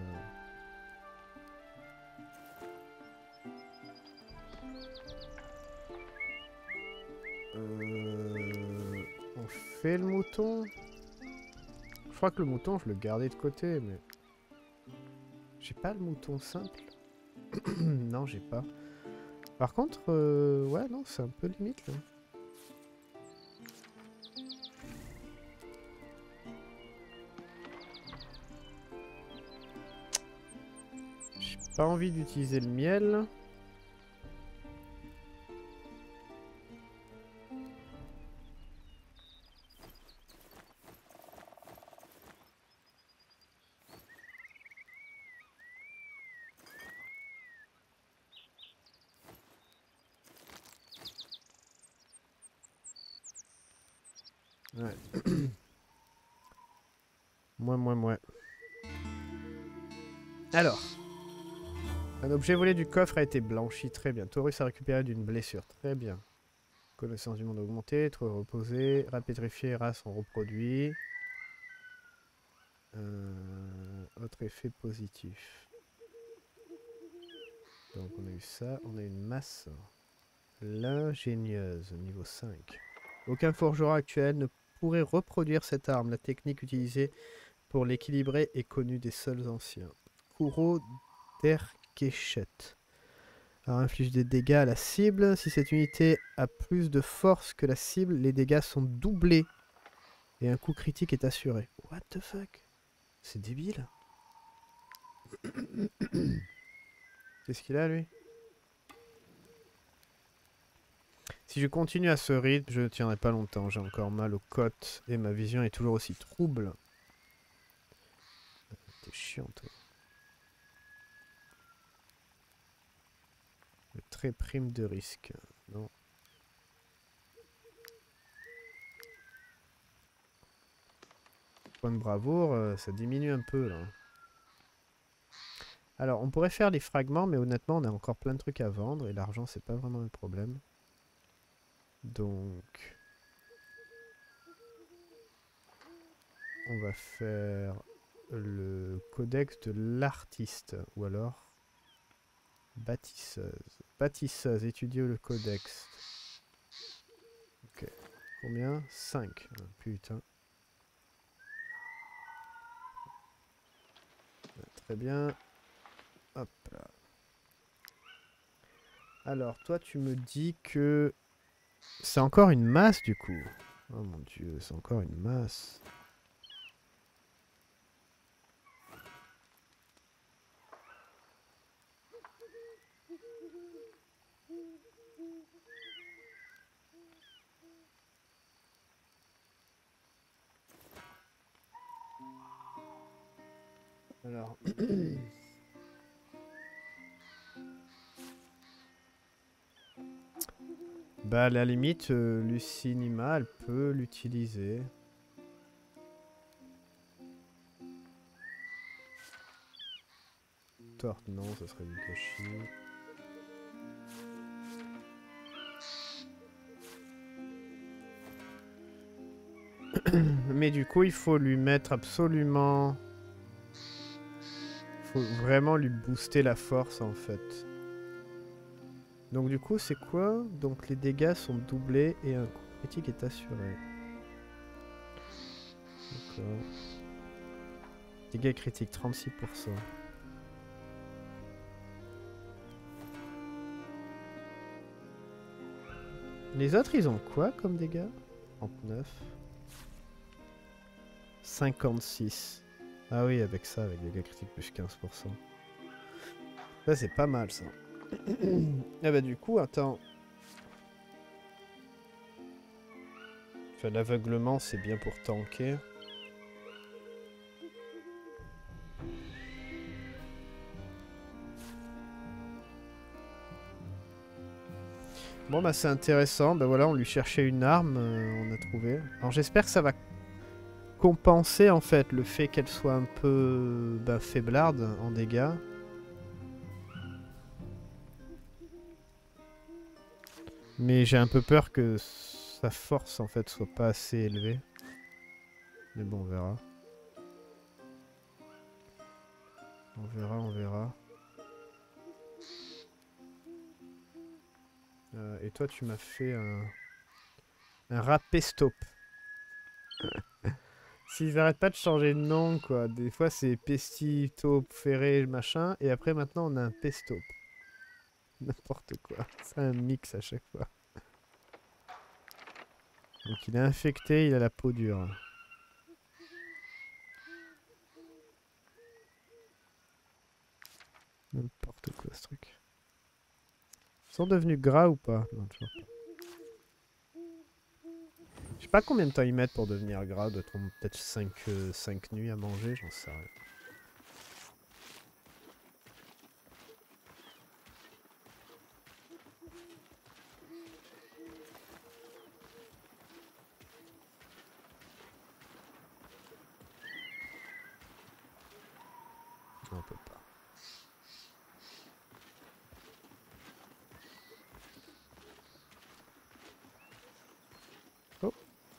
Euh... Euh... On fait le mouton. Je crois que le mouton, je le gardais de côté, mais... J'ai pas le mouton simple. Non, j'ai pas. Par contre, euh... ouais, non, c'est un peu limite, là. Pas envie d'utiliser le miel. Ouais. Moi, moi, moi. Alors. Un objet volé du coffre a été blanchi. Très bien. Taurus a récupéré d'une blessure. Très bien. Connaissance du monde augmentée. Trop reposé. Rapétrifié. Race on reproduit. Euh, autre effet positif. Donc on a eu ça. On a une masse. L'ingénieuse. Niveau cinq. Aucun forgeron actuel ne pourrait reproduire cette arme. La technique utilisée pour l'équilibrer est connue des seuls anciens. Kuro d'Erkeshet. Alors, inflige des dégâts à la cible. Si cette unité a plus de force que la cible, les dégâts sont doublés. Et un coup critique est assuré. What the fuck? C'est débile. Qu'est-ce qu'il a, lui? Si je continue à ce rythme, je ne tiendrai pas longtemps. J'ai encore mal aux côtes et ma vision est toujours aussi trouble. T'es chiant, toi. Le trait prime de risque. Non. Point de bravoure, euh, ça diminue un peu, là. Alors, on pourrait faire les fragments, mais honnêtement, on a encore plein de trucs à vendre. Et l'argent, c'est pas vraiment le problème. Donc... On va faire le codex de l'artiste. Ou alors... Bâtisseuse. Bâtisseuse, étudier le codex. Ok. Combien? cinq. Ah, putain. Très bien. Hop là. Alors, toi, tu me dis que... C'est encore une masse, du coup. Oh mon dieu, c'est encore une masse. Alors... Bah, à la limite, euh, Lucinima, elle peut l'utiliser. Torte, non, ça serait du gâchis. Mais du coup, il faut lui mettre absolument... Il faut vraiment lui booster la force, en fait. Donc du coup, c'est quoi? Donc les dégâts sont doublés et un coup critique est assuré. D'accord. Dégâts critiques, trente-six pour cent. Les autres, ils ont quoi comme dégâts? trente-neuf. cinquante-six. Ah oui, avec ça, avec dégâts critiques plus quinze pour cent. Ça, c'est pas mal, ça. Ah bah du coup, attends. Enfin, l'aveuglement, c'est bien pour tanker. Bon bah c'est intéressant, bah voilà, on lui cherchait une arme, euh, on a trouvé. Alors j'espère que ça va compenser en fait le fait qu'elle soit un peu bah, faiblarde en dégâts. Mais j'ai un peu peur que sa force en fait soit pas assez élevée. Mais bon, on verra. On verra, on verra. Euh, et toi, tu m'as fait un... Un rapestop. S'ils arrêtent pas de changer de nom, quoi. Des fois, c'est Pestitaupe, Ferré, machin. Et après, maintenant, on a un Pestaupe. N'importe quoi. C'est un mix à chaque fois. Donc, il est infecté, il a la peau dure. N'importe quoi, ce truc. Ils sont devenus gras ou pas? Non, toujours pas. Je sais pas combien de temps ils mettent pour devenir gras. Doit être peut-être cinq, euh, cinq nuits à manger, j'en sais rien. On peut pas. Oh.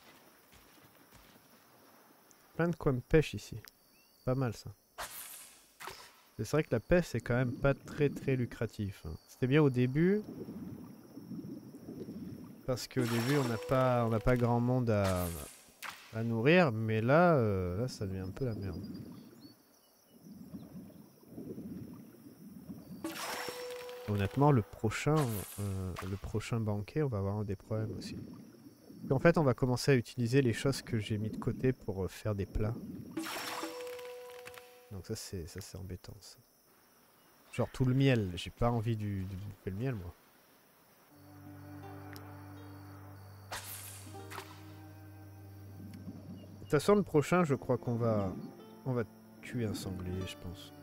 Plein de coins de pêche ici. Pas mal ça. C'est vrai que la pêche c'est quand même pas très très lucratif. Hein. C'était bien au début. Parce qu'au début on n'a pas, on n'a pas grand monde à, à nourrir. Mais là, euh, là ça devient un peu la merde. Honnêtement le prochain, euh, le prochain banquet on va avoir des problèmes aussi. En fait on va commencer à utiliser les choses que j'ai mis de côté pour faire des plats. Donc ça c'est ça c'est embêtant ça. Genre tout le miel, j'ai pas envie du, de bouffer le miel moi. De toute façon le prochain je crois qu'on va on va tuer un sanglier je pense.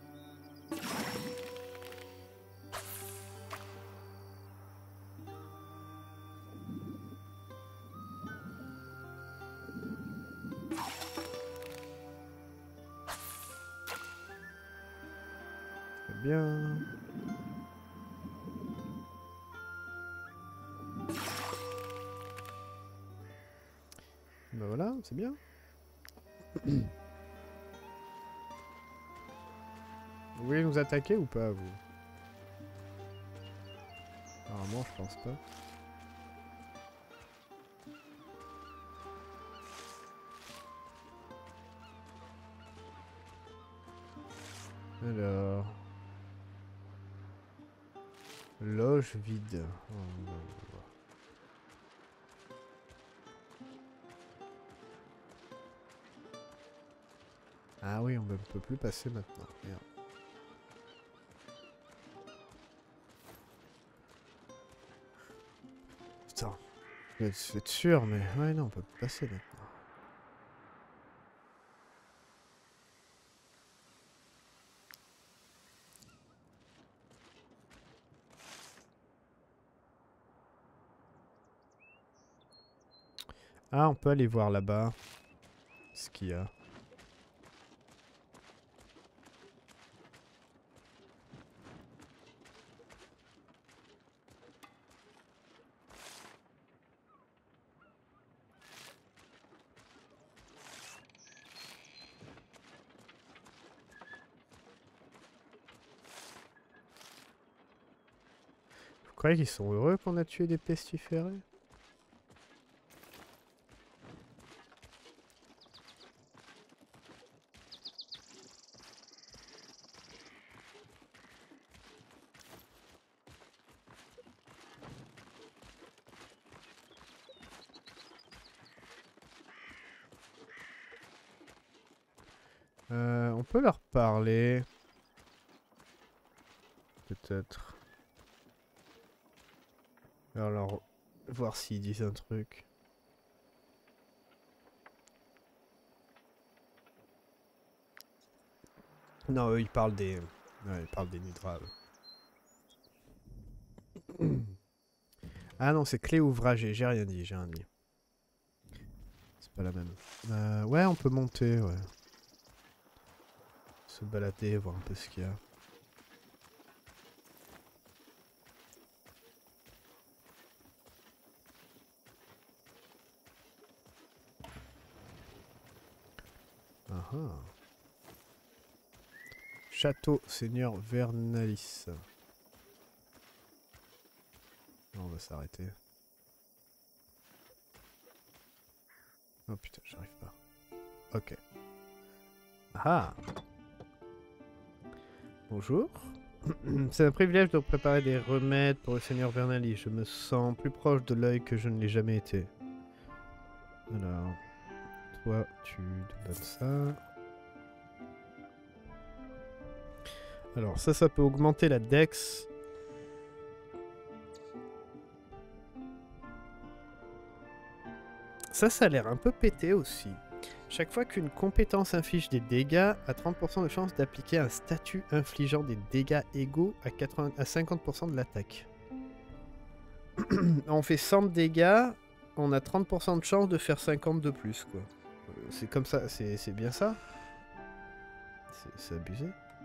Très bien. Ben voilà, c'est bien. Vous voulez nous attaquer ou pas, vous? Normalement, je pense pas. Alors... Loge vide. Oh, ah oui, on ne peut plus passer maintenant. Merde. Putain. Faut être, faut être sûr, mais... Ouais, non, on peut plus passer maintenant. Ah, on peut aller voir là-bas. Ce qu'il y a. Vous croyez qu'ils sont heureux qu'on a tué des pestiférés? Euh, on peut leur parler. Peut-être. Alors, voir s'ils disent un truc. Non, eux, ils parlent des... Ouais, ils parlent des Nidra. Ah non, c'est clé ouvragée. J'ai rien dit, j'ai rien dit. C'est pas la même. Euh, ouais, on peut monter, ouais. Se balader, voir un peu ce qu'il y a. Ah ah. Château Seigneur Vernalis. On va s'arrêter. Oh putain, j'arrive pas. Ok. Ah. Bonjour. C'est un privilège de préparer des remèdes pour le Seigneur Vernalis. Je me sens plus proche de l'œil que je ne l'ai jamais été. Alors, toi, tu te donnes ça. Alors, ça, ça peut augmenter la dex. Ça, ça a l'air un peu pété aussi. Chaque fois qu'une compétence inflige des dégâts, a trente pour cent de chance d'appliquer un statut infligeant des dégâts égaux à, quatre-vingts à cinquante pour cent de l'attaque. On fait cent de dégâts, on a trente pour cent de chance de faire cinquante de plus, quoi. C'est comme ça, c'est bien ça? C'est abusé.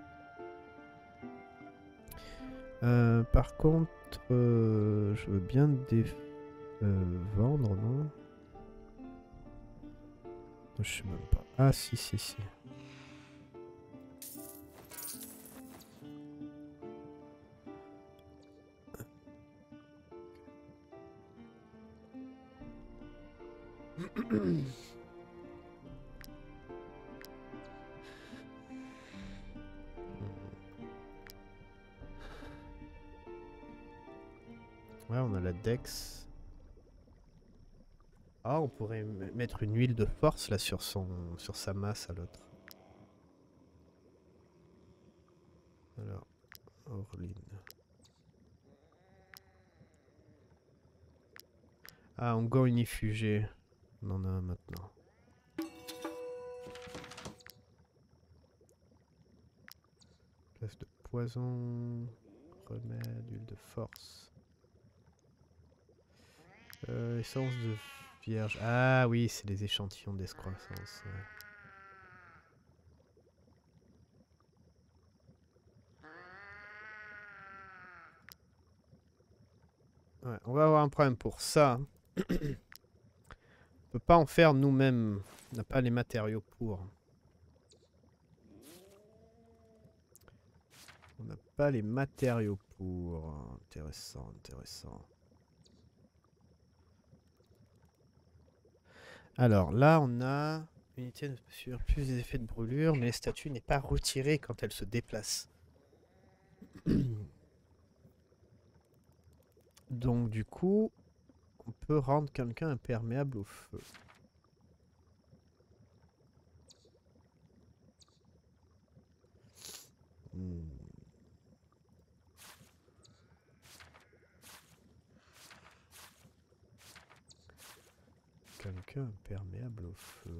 Euh, par contre, euh, je veux bien des euh, vendre, non? Je sais même pas. Ah si, si, si. Ouais, on a la dex. Ah, on pourrait mettre une huile de force là sur son, sur sa masse à l'autre. Alors, Orline. Ah, onguent unifugé. On en a un maintenant. Place de poison, remède, huile de force. Euh, essence de vierge. Ah oui, c'est les échantillons d'escroissance. Ouais. Ouais, on va avoir un problème pour ça. On peut pas en faire nous-mêmes. On n'a pas les matériaux pour. On n'a pas les matériaux pour. Intéressant, intéressant. Alors là, on a unité de sur plus des effets de brûlure, mais la statue n'est pas retirée quand elle se déplace. Donc du coup, on peut rendre quelqu'un imperméable au feu. Hmm. Quelqu'un imperméable au feu.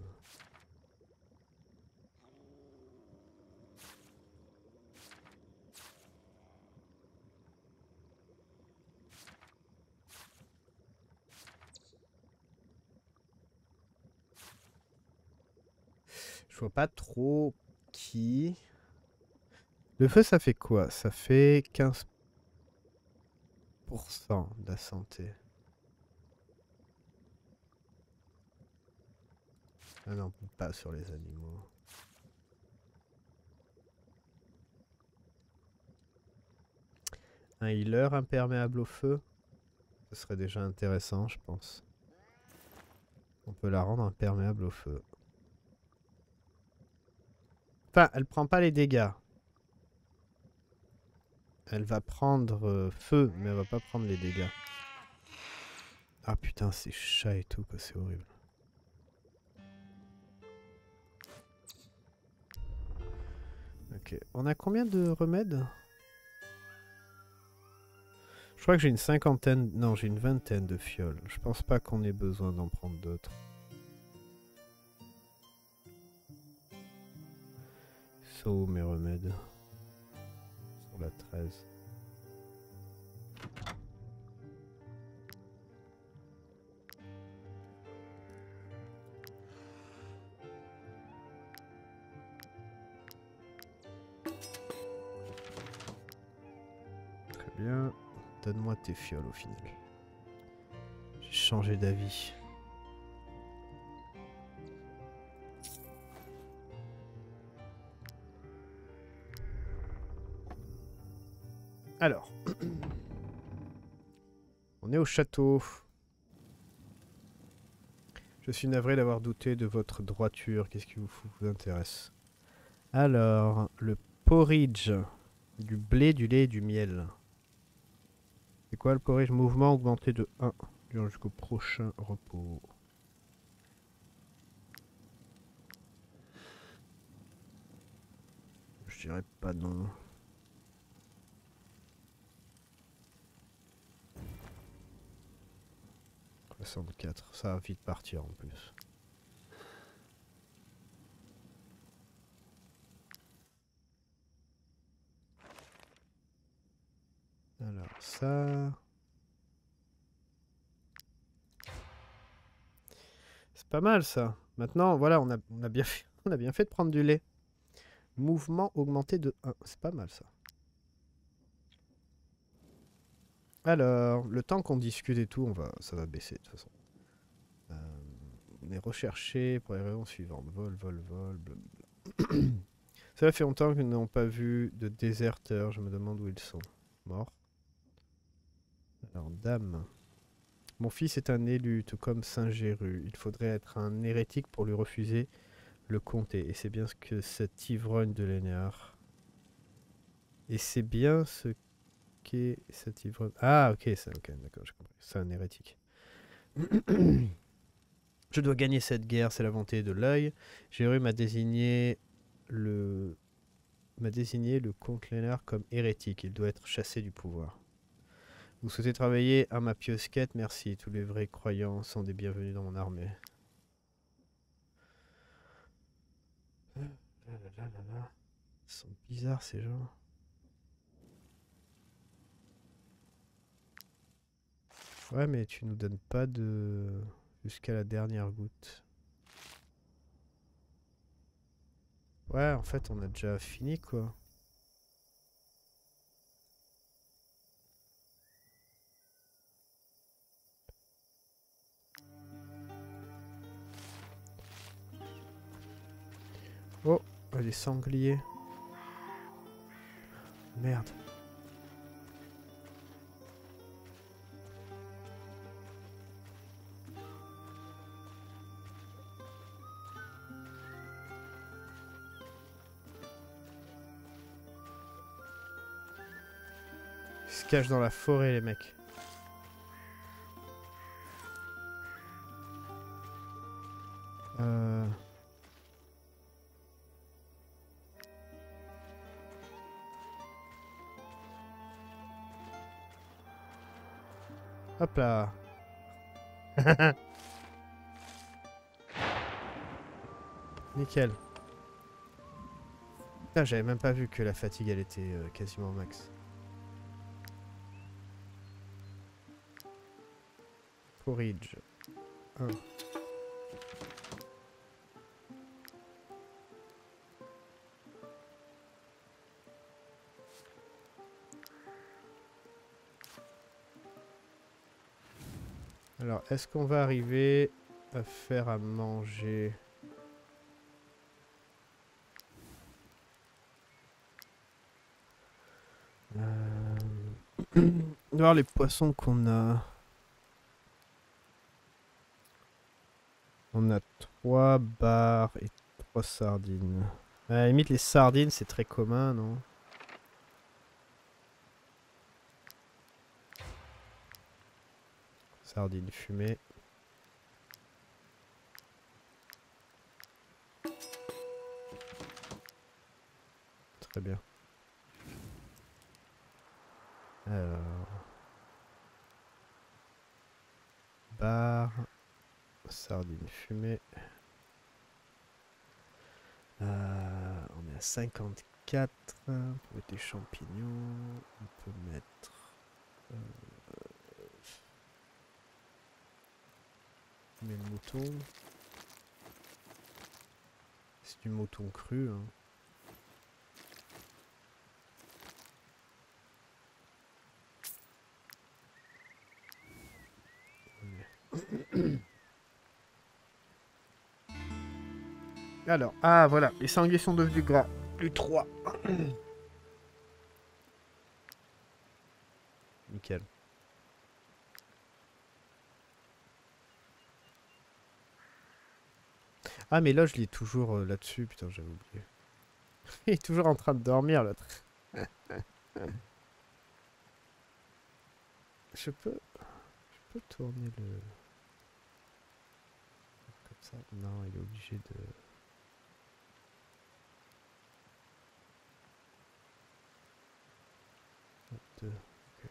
Je vois pas trop qui. Le feu, ça fait quoi? Ça fait quinze pour cent de la santé. Ah non, pas sur les animaux. Un healer imperméable au feu, ce serait déjà intéressant, je pense. On peut la rendre imperméable au feu. Enfin, elle prend pas les dégâts. Elle va prendre euh, feu, mais elle va pas prendre les dégâts. Ah putain, c'est chat et tout, quoi, c'est horrible. Ok, on a combien de remèdes? Je crois que j'ai une cinquantaine, non, j'ai une vingtaine de fioles. Je pense pas qu'on ait besoin d'en prendre d'autres. So, mes remèdes. Sur la treize. Très bien. Donne-moi tes fioles au final. J'ai changé d'avis. Alors. On est au château. Je suis navré d'avoir douté de votre droiture. Qu'est-ce qui vous, vous intéresse? Alors, le porridge. Du blé, du lait et du miel. C'est quoi le porridge? Mouvement augmenté de un. Durant jusqu'au prochain repos. Je dirais pas non. soixante-quatre. Ça va vite partir en plus. Alors ça... C'est pas mal ça. Maintenant, voilà, on a, on a bien fait, on a bien fait de prendre du lait. Mouvement augmenté de un. C'est pas mal ça. Alors, le temps qu'on discute et tout, on va, ça va baisser de toute façon. Euh, on est recherché pour les raisons suivantes. Vol, vol, vol, blablabla. Cela fait longtemps que nous n'avons pas vu de déserteurs. Je me demande où ils sont. Morts. Alors, dame. Mon fils est un élu, tout comme Saint-Géru. Il faudrait être un hérétique pour lui refuser le comté. Et c'est bien ce que cet ivrogne de Lénard. Et c'est bien ce qu'est cet ivrogne... Ah, ok, ça, ok, d'accord, j'ai compris. C'est un hérétique. Je dois gagner cette guerre, c'est la volonté de l'œil. Géru m'a désigné le... m'a désigné le comte Lénard comme hérétique. Il doit être chassé du pouvoir. Vous souhaitez travailler à ma pieuse quête? Merci. Tous les vrais croyants sont des bienvenus dans mon armée. Ils sont bizarres ces gens. Ouais, mais tu nous donnes pas de... jusqu'à la dernière goutte. Ouais, en fait, on a déjà fini, quoi. Oh, les sangliers. Merde. Ils se cachent dans la forêt, les mecs. Euh... Hop là. Nickel. Putain, j'avais même pas vu que la fatigue, elle était euh, quasiment au max. Porridge. un. Alors, est-ce qu'on va arriver à faire à manger? euh... voir les poissons qu'on a. On a trois bars et trois sardines. À la limite, les sardines, c'est très commun, non? Sardines fumées. Très bien. Alors... Bar... Sardines fumées. Euh, on est à cinquante-quatre. Pour mettre les champignons, on peut mettre... Euh, on met le mouton. C'est du mouton cru. Hein. Alors, ah voilà, les sangliers sont devenus gras. Plus trois. nickel. Ah mais là je l'ai toujours euh, là-dessus, putain j'avais oublié. Il est toujours en train de dormir l'autre. Je peux... Je peux tourner le... Comme ça. Non, il est obligé de... de... ok.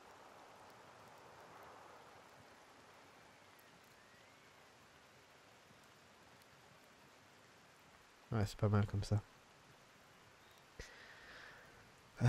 Ouais, c'est pas mal comme ça. Euh,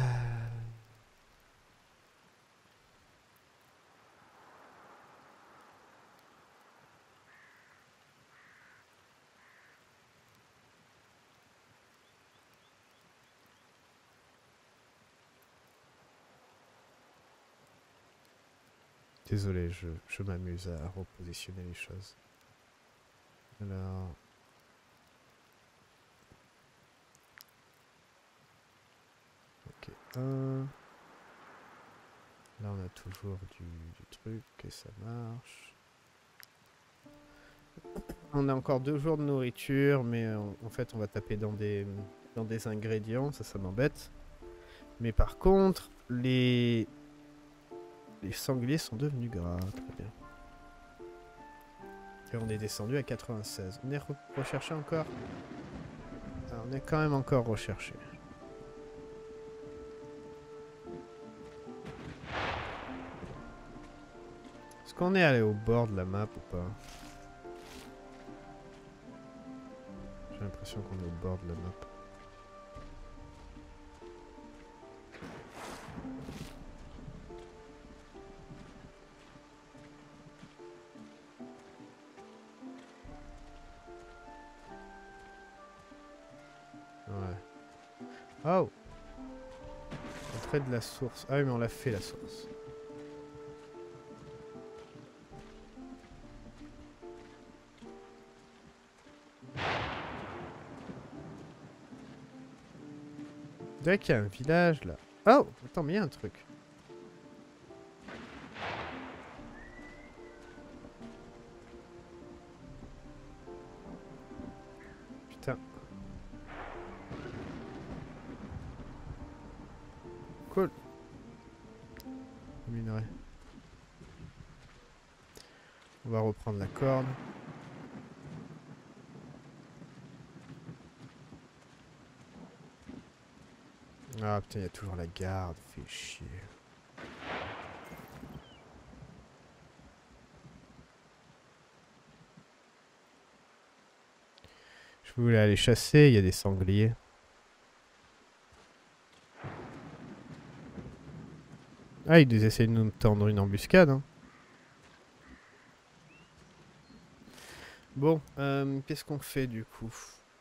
Désolé, je, je m'amuse à repositionner les choses. Alors... Ok, un... Là on a toujours du, du truc et ça marche. On a encore deux jours de nourriture, mais euh, en fait on va taper dans des, dans des ingrédients, ça ça m'embête. Mais par contre, les, les sangliers sont devenus gras, très bien. Et on est descendu à quatre-vingt-seize. On est re recherché encore. Ah, on est quand même encore recherché. Est-ce qu'on est allé au bord de la map ou pas? J'ai l'impression qu'on est au bord de la map. Ouais. Oh! Entrée de la source. Ah oui, mais on l'a fait la source. On dirait qu'il y a un village là. Oh! Attends, mais il y a un truc. Putain. Cool. Minerai. On va reprendre la corde. Ah putain, il y a toujours la garde. Fait chier. Je voulais aller chasser, il y a des sangliers. Ah, ils essaient de nous tendre une embuscade. Hein. Bon, euh, qu'est-ce qu'on fait du coup?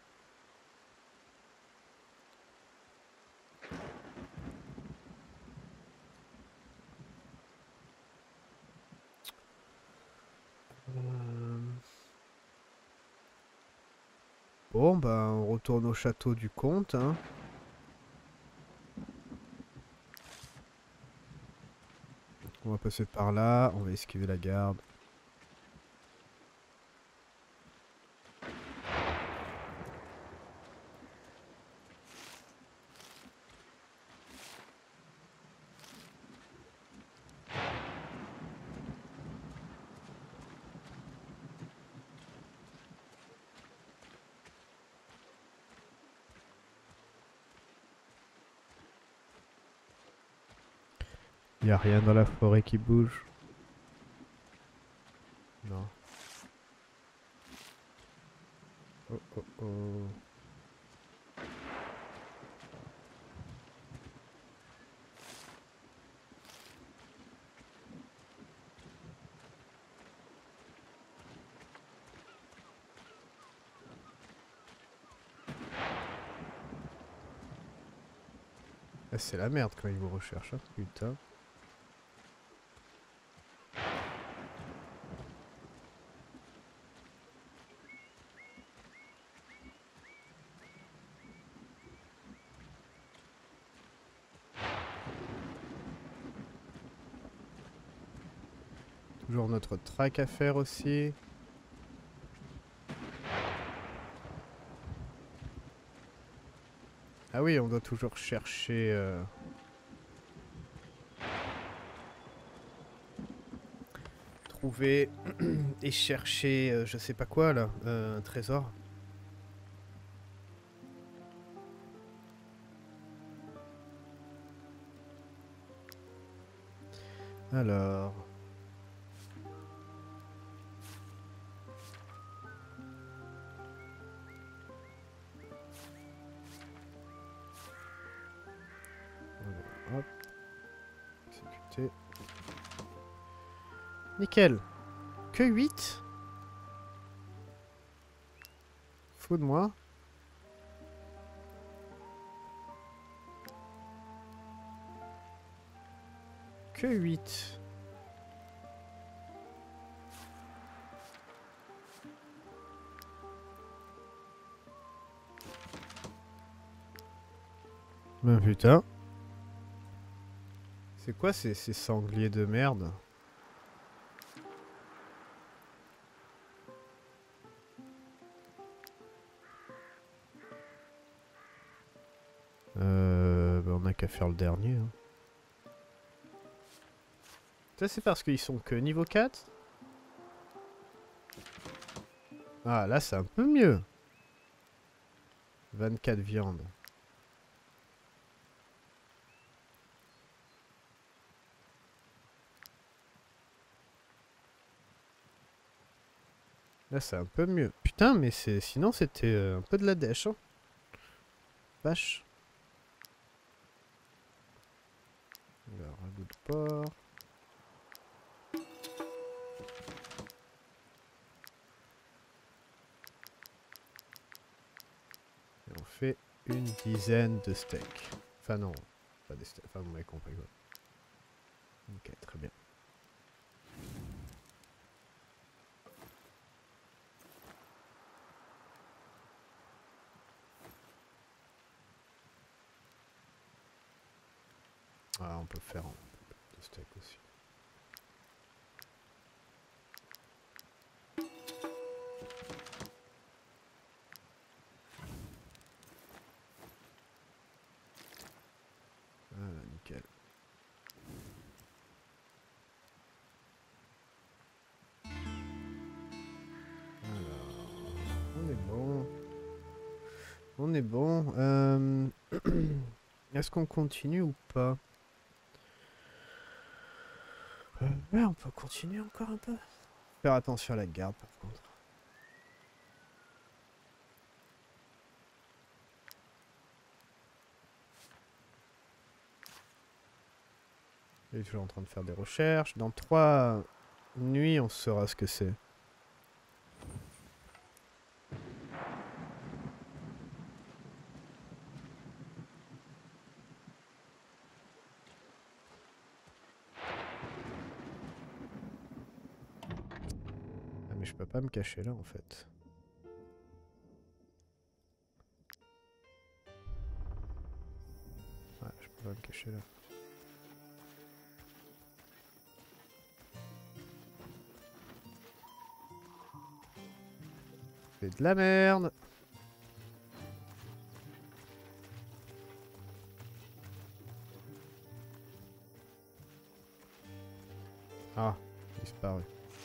Euh, Bon, bah, on retourne au château du comte. Hein. On va passer par là, on va esquiver la garde. Y a rien dans la forêt qui bouge. Non. Oh oh oh. Ah, c'est la merde quand ils vous recherchent, hein, putain. Toujours notre track à faire aussi. Ah oui, on doit toujours chercher... Euh... Trouver et chercher, euh, je sais pas quoi là, euh, un trésor. Alors... Hop. Exécuter. Nickel. Que huit? Fou de moi. Que huit. Ben putain. C'est quoi ces, ces sangliers de merde? Euh, ben on a qu'à faire le dernier. Hein. Ça c'est parce qu'ils sont que niveau quatre? Ah là c'est un peu mieux. vingt-quatre viandes. Là c'est un peu mieux. Putain mais c'est sinon c'était euh, un peu de la dèche. Hein. Vache. Alors un bout de porc. Et on fait une dizaine de steaks. Enfin non, pas des steaks. Enfin vous m'avez compris quoi. Ok, très bien. Ah, on peut faire un peu de steak aussi. Voilà, nickel. Alors, on est bon. On est bon. Euh... Est-ce qu'on continue ou pas? euh, Ouais, on peut continuer encore un peu. Faire attention à la garde par contre. Il est toujours en train de faire des recherches. Dans trois nuits, on saura ce que c'est. Ah mais je peux pas me cacher là en fait. Ouais, je peux pas me cacher là. C'est de la merde. Ah, disparu.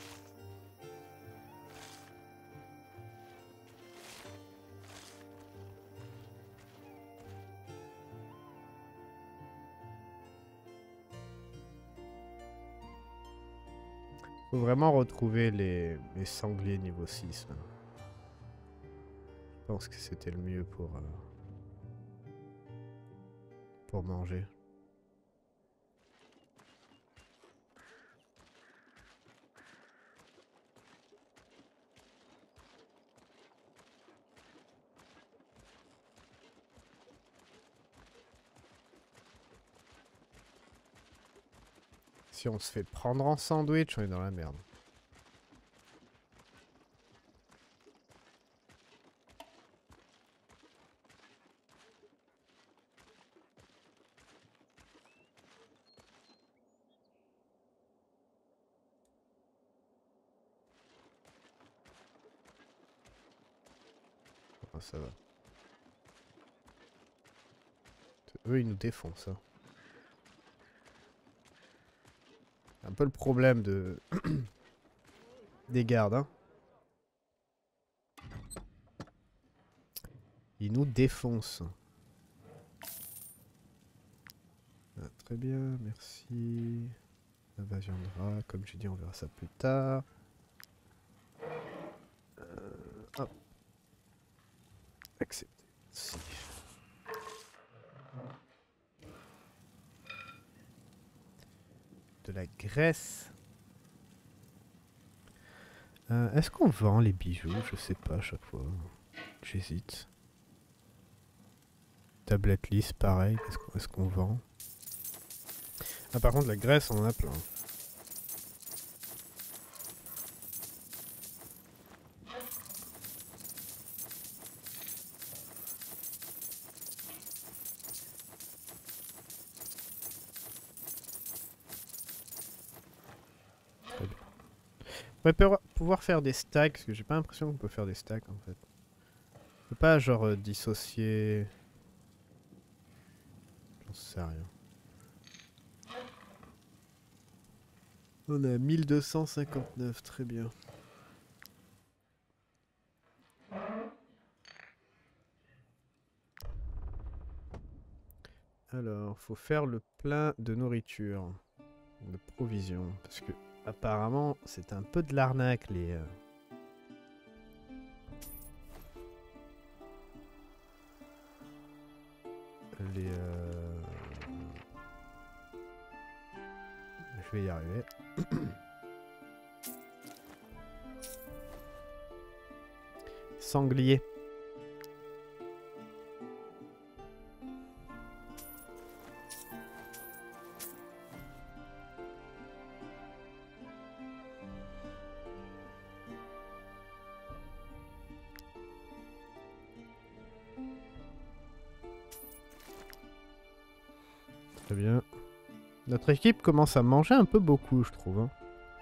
Faut vraiment retrouver les, les sangliers niveau six. Là. Je pense que c'était le mieux pour, euh, pour manger. Si on se fait prendre en sandwich, on est dans la merde. Ah, ça va. Eux, ils nous défoncent. Hein. Un peu le problème de... des gardes. Hein. Ils nous défoncent. Ah, très bien, merci. Invasion de rats, comme j'ai dit, on verra ça plus tard. Euh, hop. Accepter. Si. De la graisse. Euh, Est-ce qu'on vend les bijoux? Je sais pas à chaque fois. J'hésite. Tablette lisse, pareil. Est-ce qu'on est qu'on vend? Ah, par contre, la graisse, on en a plein. Très bien. On va pouvoir faire des stacks, parce que j'ai pas l'impression qu'on peut faire des stacks en fait. On peut pas genre euh, dissocier... J'en sais rien. On a mille deux cent cinquante-neuf, très bien. Alors, faut faire le plein de nourriture, de provisions, parce que apparemment c'est un peu de l'arnaque les... Euh... Les... Euh... Je vais y arriver. Sanglier. Très bien. Notre équipe commence à manger un peu beaucoup, je trouve. Hein.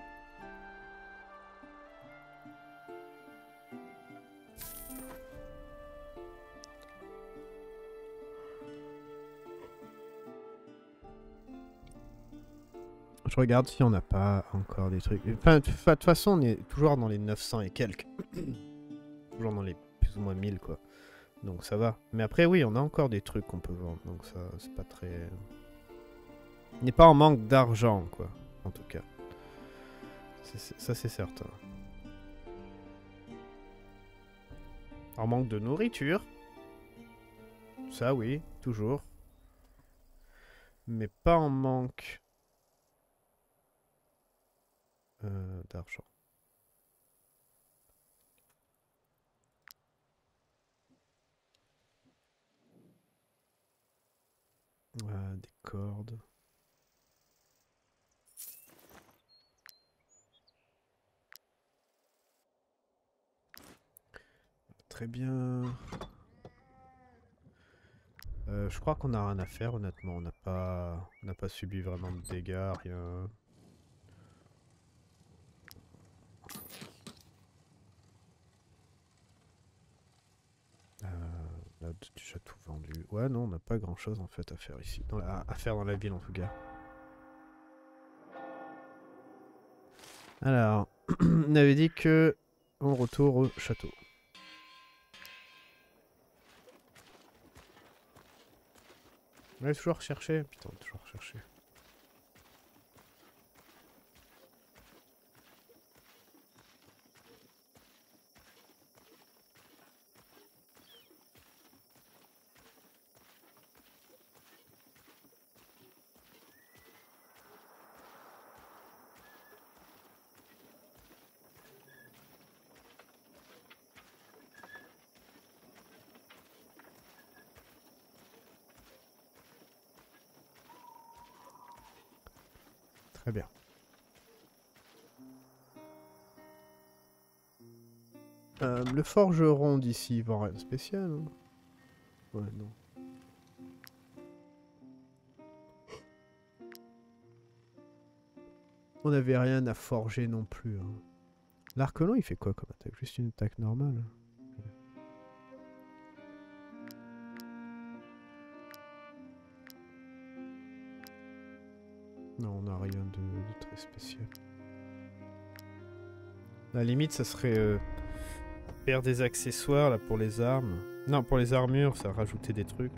Je regarde si on n'a pas encore des trucs. Enfin, de toute façon, on est toujours dans les neuf cents et quelques. Toujours dans les plus ou moins mille, quoi. Donc ça va. Mais après, oui, on a encore des trucs qu'on peut vendre. Donc ça, c'est pas très... On n'est pas en manque d'argent, quoi. En tout cas. Ça, c'est certain. En manque de nourriture. Ça, oui, toujours. Mais pas en manque... Euh, d'argent. Euh, des cordes. Très bien. Euh, je crois qu'on n'a rien à faire, honnêtement. On n'a pas, on n'a pas subi vraiment de dégâts, rien. Euh, on a déjà tout vendu. Ouais, non, on n'a pas grand chose en fait à faire ici. Dans la, à faire dans la ville en tout cas. Alors, on avait dit que on retourne au château. On va toujours rechercher. Putain, toujours rechercher. Très bien. Euh, le forgeron d'ici vend rien de spécial. Hein. Ouais, non. On n'avait rien à forger non plus. Hein. L'arcolon, il fait quoi comme attaque? Juste une attaque normale. Non, on n'a rien de, de très spécial. À la limite, ça serait euh, faire des accessoires là pour les armes. Non, pour les armures, ça rajouter des trucs.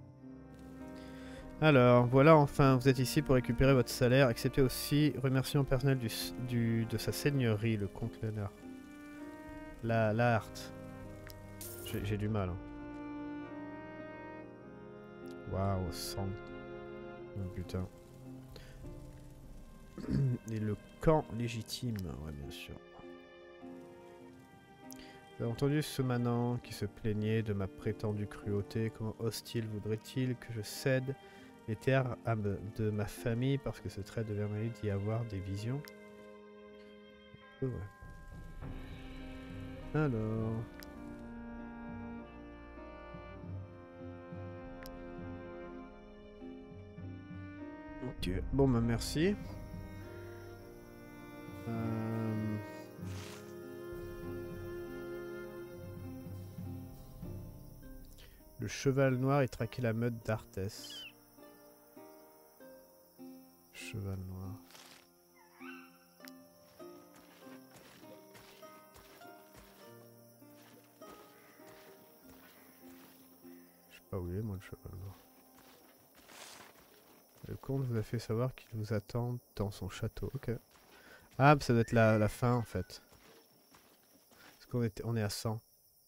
Alors, voilà, enfin, vous êtes ici pour récupérer votre salaire. Acceptez aussi remerciement personnel du, du, de sa seigneurie, le comte Léonard. La, la Harte. J'ai du mal. Hein. Waouh, cent. Oh, putain. Et le camp légitime, ouais, bien sûr. J'ai entendu ce manant qui se plaignait de ma prétendue cruauté. Comment hostile voudrait-il que je cède les terres de ma famille parce que ce trait de Vermeil d'y avoir des visions? Oh, ouais. Alors... Ok, bon bah merci. Euh... Le cheval noir et traquer la meute d'Arthès. Cheval noir. Je sais pas où il est moi le cheval noir. Le comte vous a fait savoir qu'il vous attend dans son château. Ok. Ah, ça doit être la, la fin en fait. Parce qu'on est, on est à cent.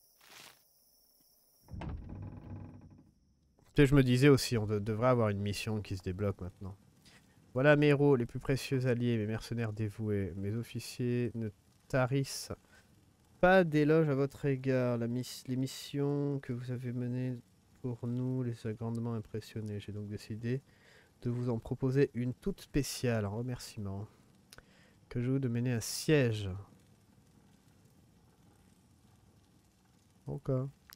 Tu sais, je me disais aussi, on de, devrait avoir une mission qui se débloque maintenant. Voilà mes héros, les plus précieux alliés, mes mercenaires dévoués, mes officiers ne tarissent pas d'éloges à votre égard. La miss, les missions que vous avez menées pour nous les a grandement impressionnés. J'ai donc décidé de vous en proposer une toute spéciale en remerciement. Que je vous de mener un siège. Ok.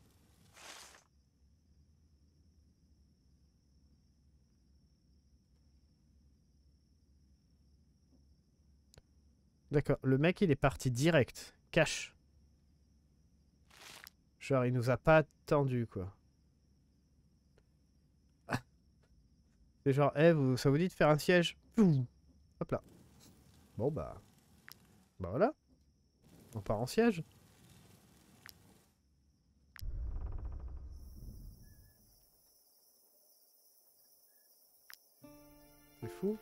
D'accord, le mec il est parti direct. Cash. Genre il nous a pas attendu quoi. C'est genre, eh, vous, ça vous dit de faire un siège? Poum. Hop là. Bon bah. Bah voilà. On part en siège. C'est fou.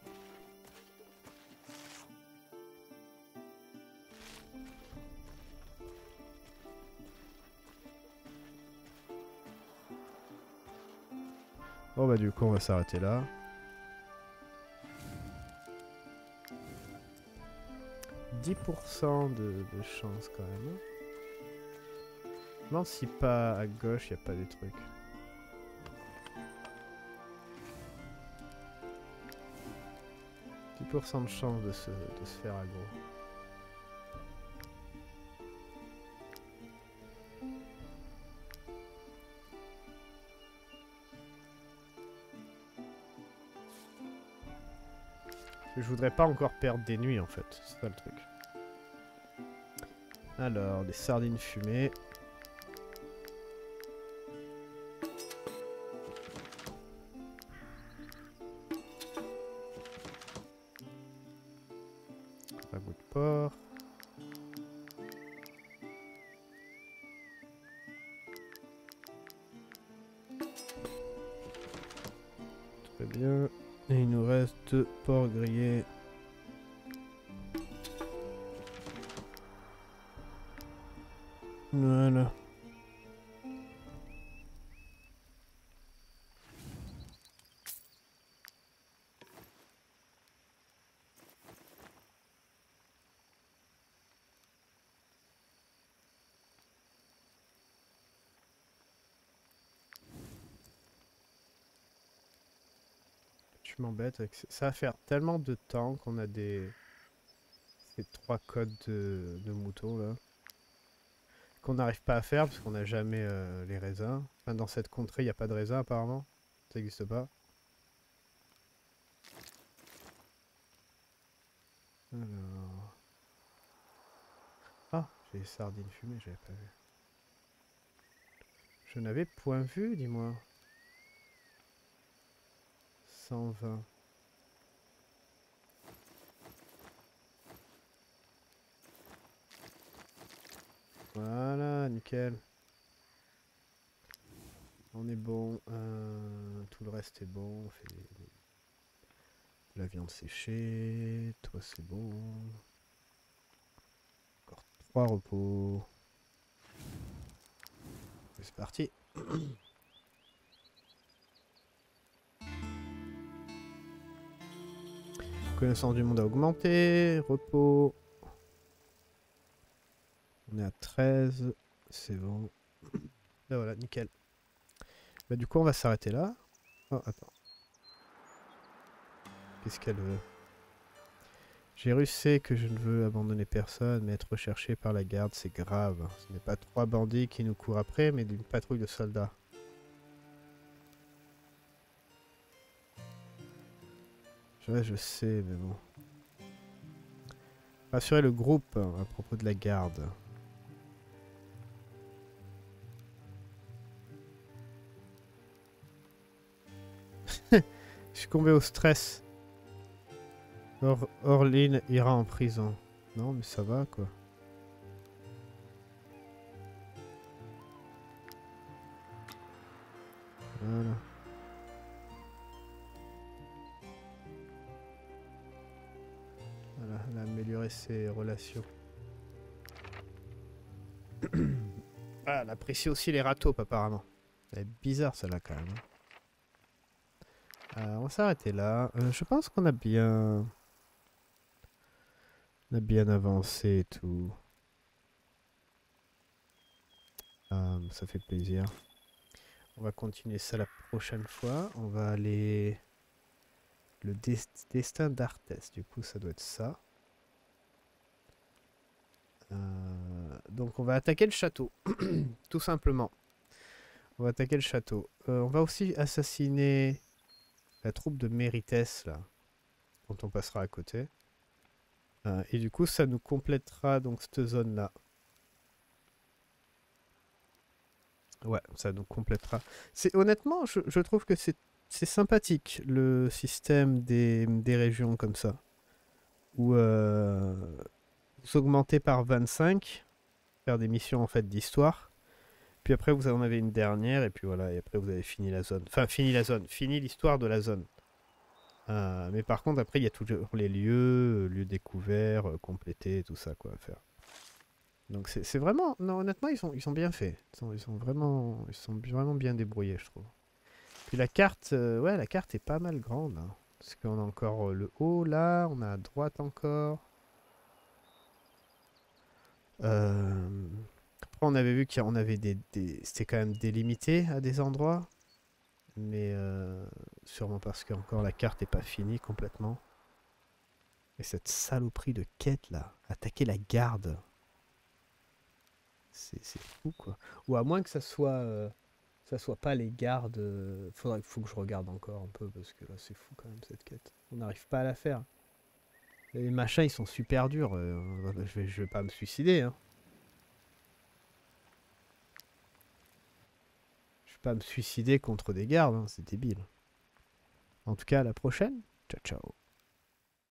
Bon bah du coup on va s'arrêter là. dix pour cent de, de chance quand même. Je me demande si pas à gauche il n'y a pas des trucs. dix pour cent de chance de se, de se faire aggro. Je voudrais pas encore perdre des nuits en fait, c'est ça le truc. Alors, des sardines fumées. Ragoût de porc. Très bien. Et il nous reste deux porcs grillés. Voilà. Tu m'embêtes avec ça. Ça va faire tellement de temps qu'on a des... ces trois codes de, de moutons là. Qu'on n'arrive pas à faire parce qu'on n'a jamais euh, les raisins. Enfin, dans cette contrée, il n'y a pas de raisins apparemment. Ça n'existe pas. Alors... Ah, j'ai les sardines fumées, j'avais pas vu. Je n'avais point vu, dis-moi. cent vingt. Voilà, nickel. On est bon. Euh, tout le reste est bon. On fait des- de la viande séchée. Toi, c'est bon. Encore trois repos. Et c'est parti. Connaissance du monde a augmenté. Repos. On est à treize. C'est bon. Là, voilà, nickel. Bah, du coup, on va s'arrêter là. Oh, attends. Qu'est-ce qu'elle veut? Gérus sait que je ne veux abandonner personne, mais être recherché par la garde, c'est grave. Ce n'est pas trois bandits qui nous courent après, mais d'une patrouille de soldats. Ouais, je sais, mais bon. Rassurer le groupe à propos de la garde. Succomber au stress. Or Orlin ira en prison. Non, mais ça va, quoi. Voilà. Voilà, elle a amélioré ses relations. Ah, elle apprécie aussi les râteaux, apparemment. C'est bizarre, celle-là, quand même. Euh, on va s'arrêter là. Euh, je pense qu'on a bien... On a bien avancé et tout. Euh, ça fait plaisir. On va continuer ça la prochaine fois. On va aller... Le des destin d'Arthès. Du coup, ça doit être ça. Euh, donc, on va attaquer le château. Tout simplement. On va attaquer le château. Euh, on va aussi assassiner la troupe de Mérites, là. Quand on passera à côté. Euh, et du coup, ça nous complétera donc cette zone-là. Ouais, ça nous complétera. C'est honnêtement, je, je trouve que c'est c'est sympathique le système des, des régions comme ça, où euh, vous augmentez par vingt-cinq, faire des missions en fait d'histoire, puis après vous en avez une dernière et puis voilà, et après vous avez fini la zone. Enfin, fini la zone, fini l'histoire de la zone. Euh, mais par contre, après il y a toujours les lieux, euh, lieux découverts, euh, complétés, tout ça quoi à faire. Donc c'est c'est vraiment, non honnêtement ils sont ils sont bien faits, ils sont, ils sont vraiment ils sont vraiment bien débrouillés je trouve. Puis la carte, euh, ouais, la carte est pas mal grande, hein. Parce qu'on a encore euh, le haut là, on a à droite encore. Euh, Après, on avait vu qu'on avait des, des- c'était quand même délimité à des endroits. Mais euh, sûrement parce que encore la carte n'est pas finie complètement. Et cette saloperie de quête là, attaquer la garde. C'est c'est fou quoi. Ou à moins que ça soit, euh, ça soit pas les gardes. euh, Faudrait, faut que je regarde encore un peu parce que là c'est fou quand même cette quête. On n'arrive pas à la faire. Les machins, ils sont super durs. euh, je, vais, je vais pas me suicider. Hein. Je vais pas me suicider contre des gardes. Hein, c'est débile. En tout cas, à la prochaine. Ciao, ciao.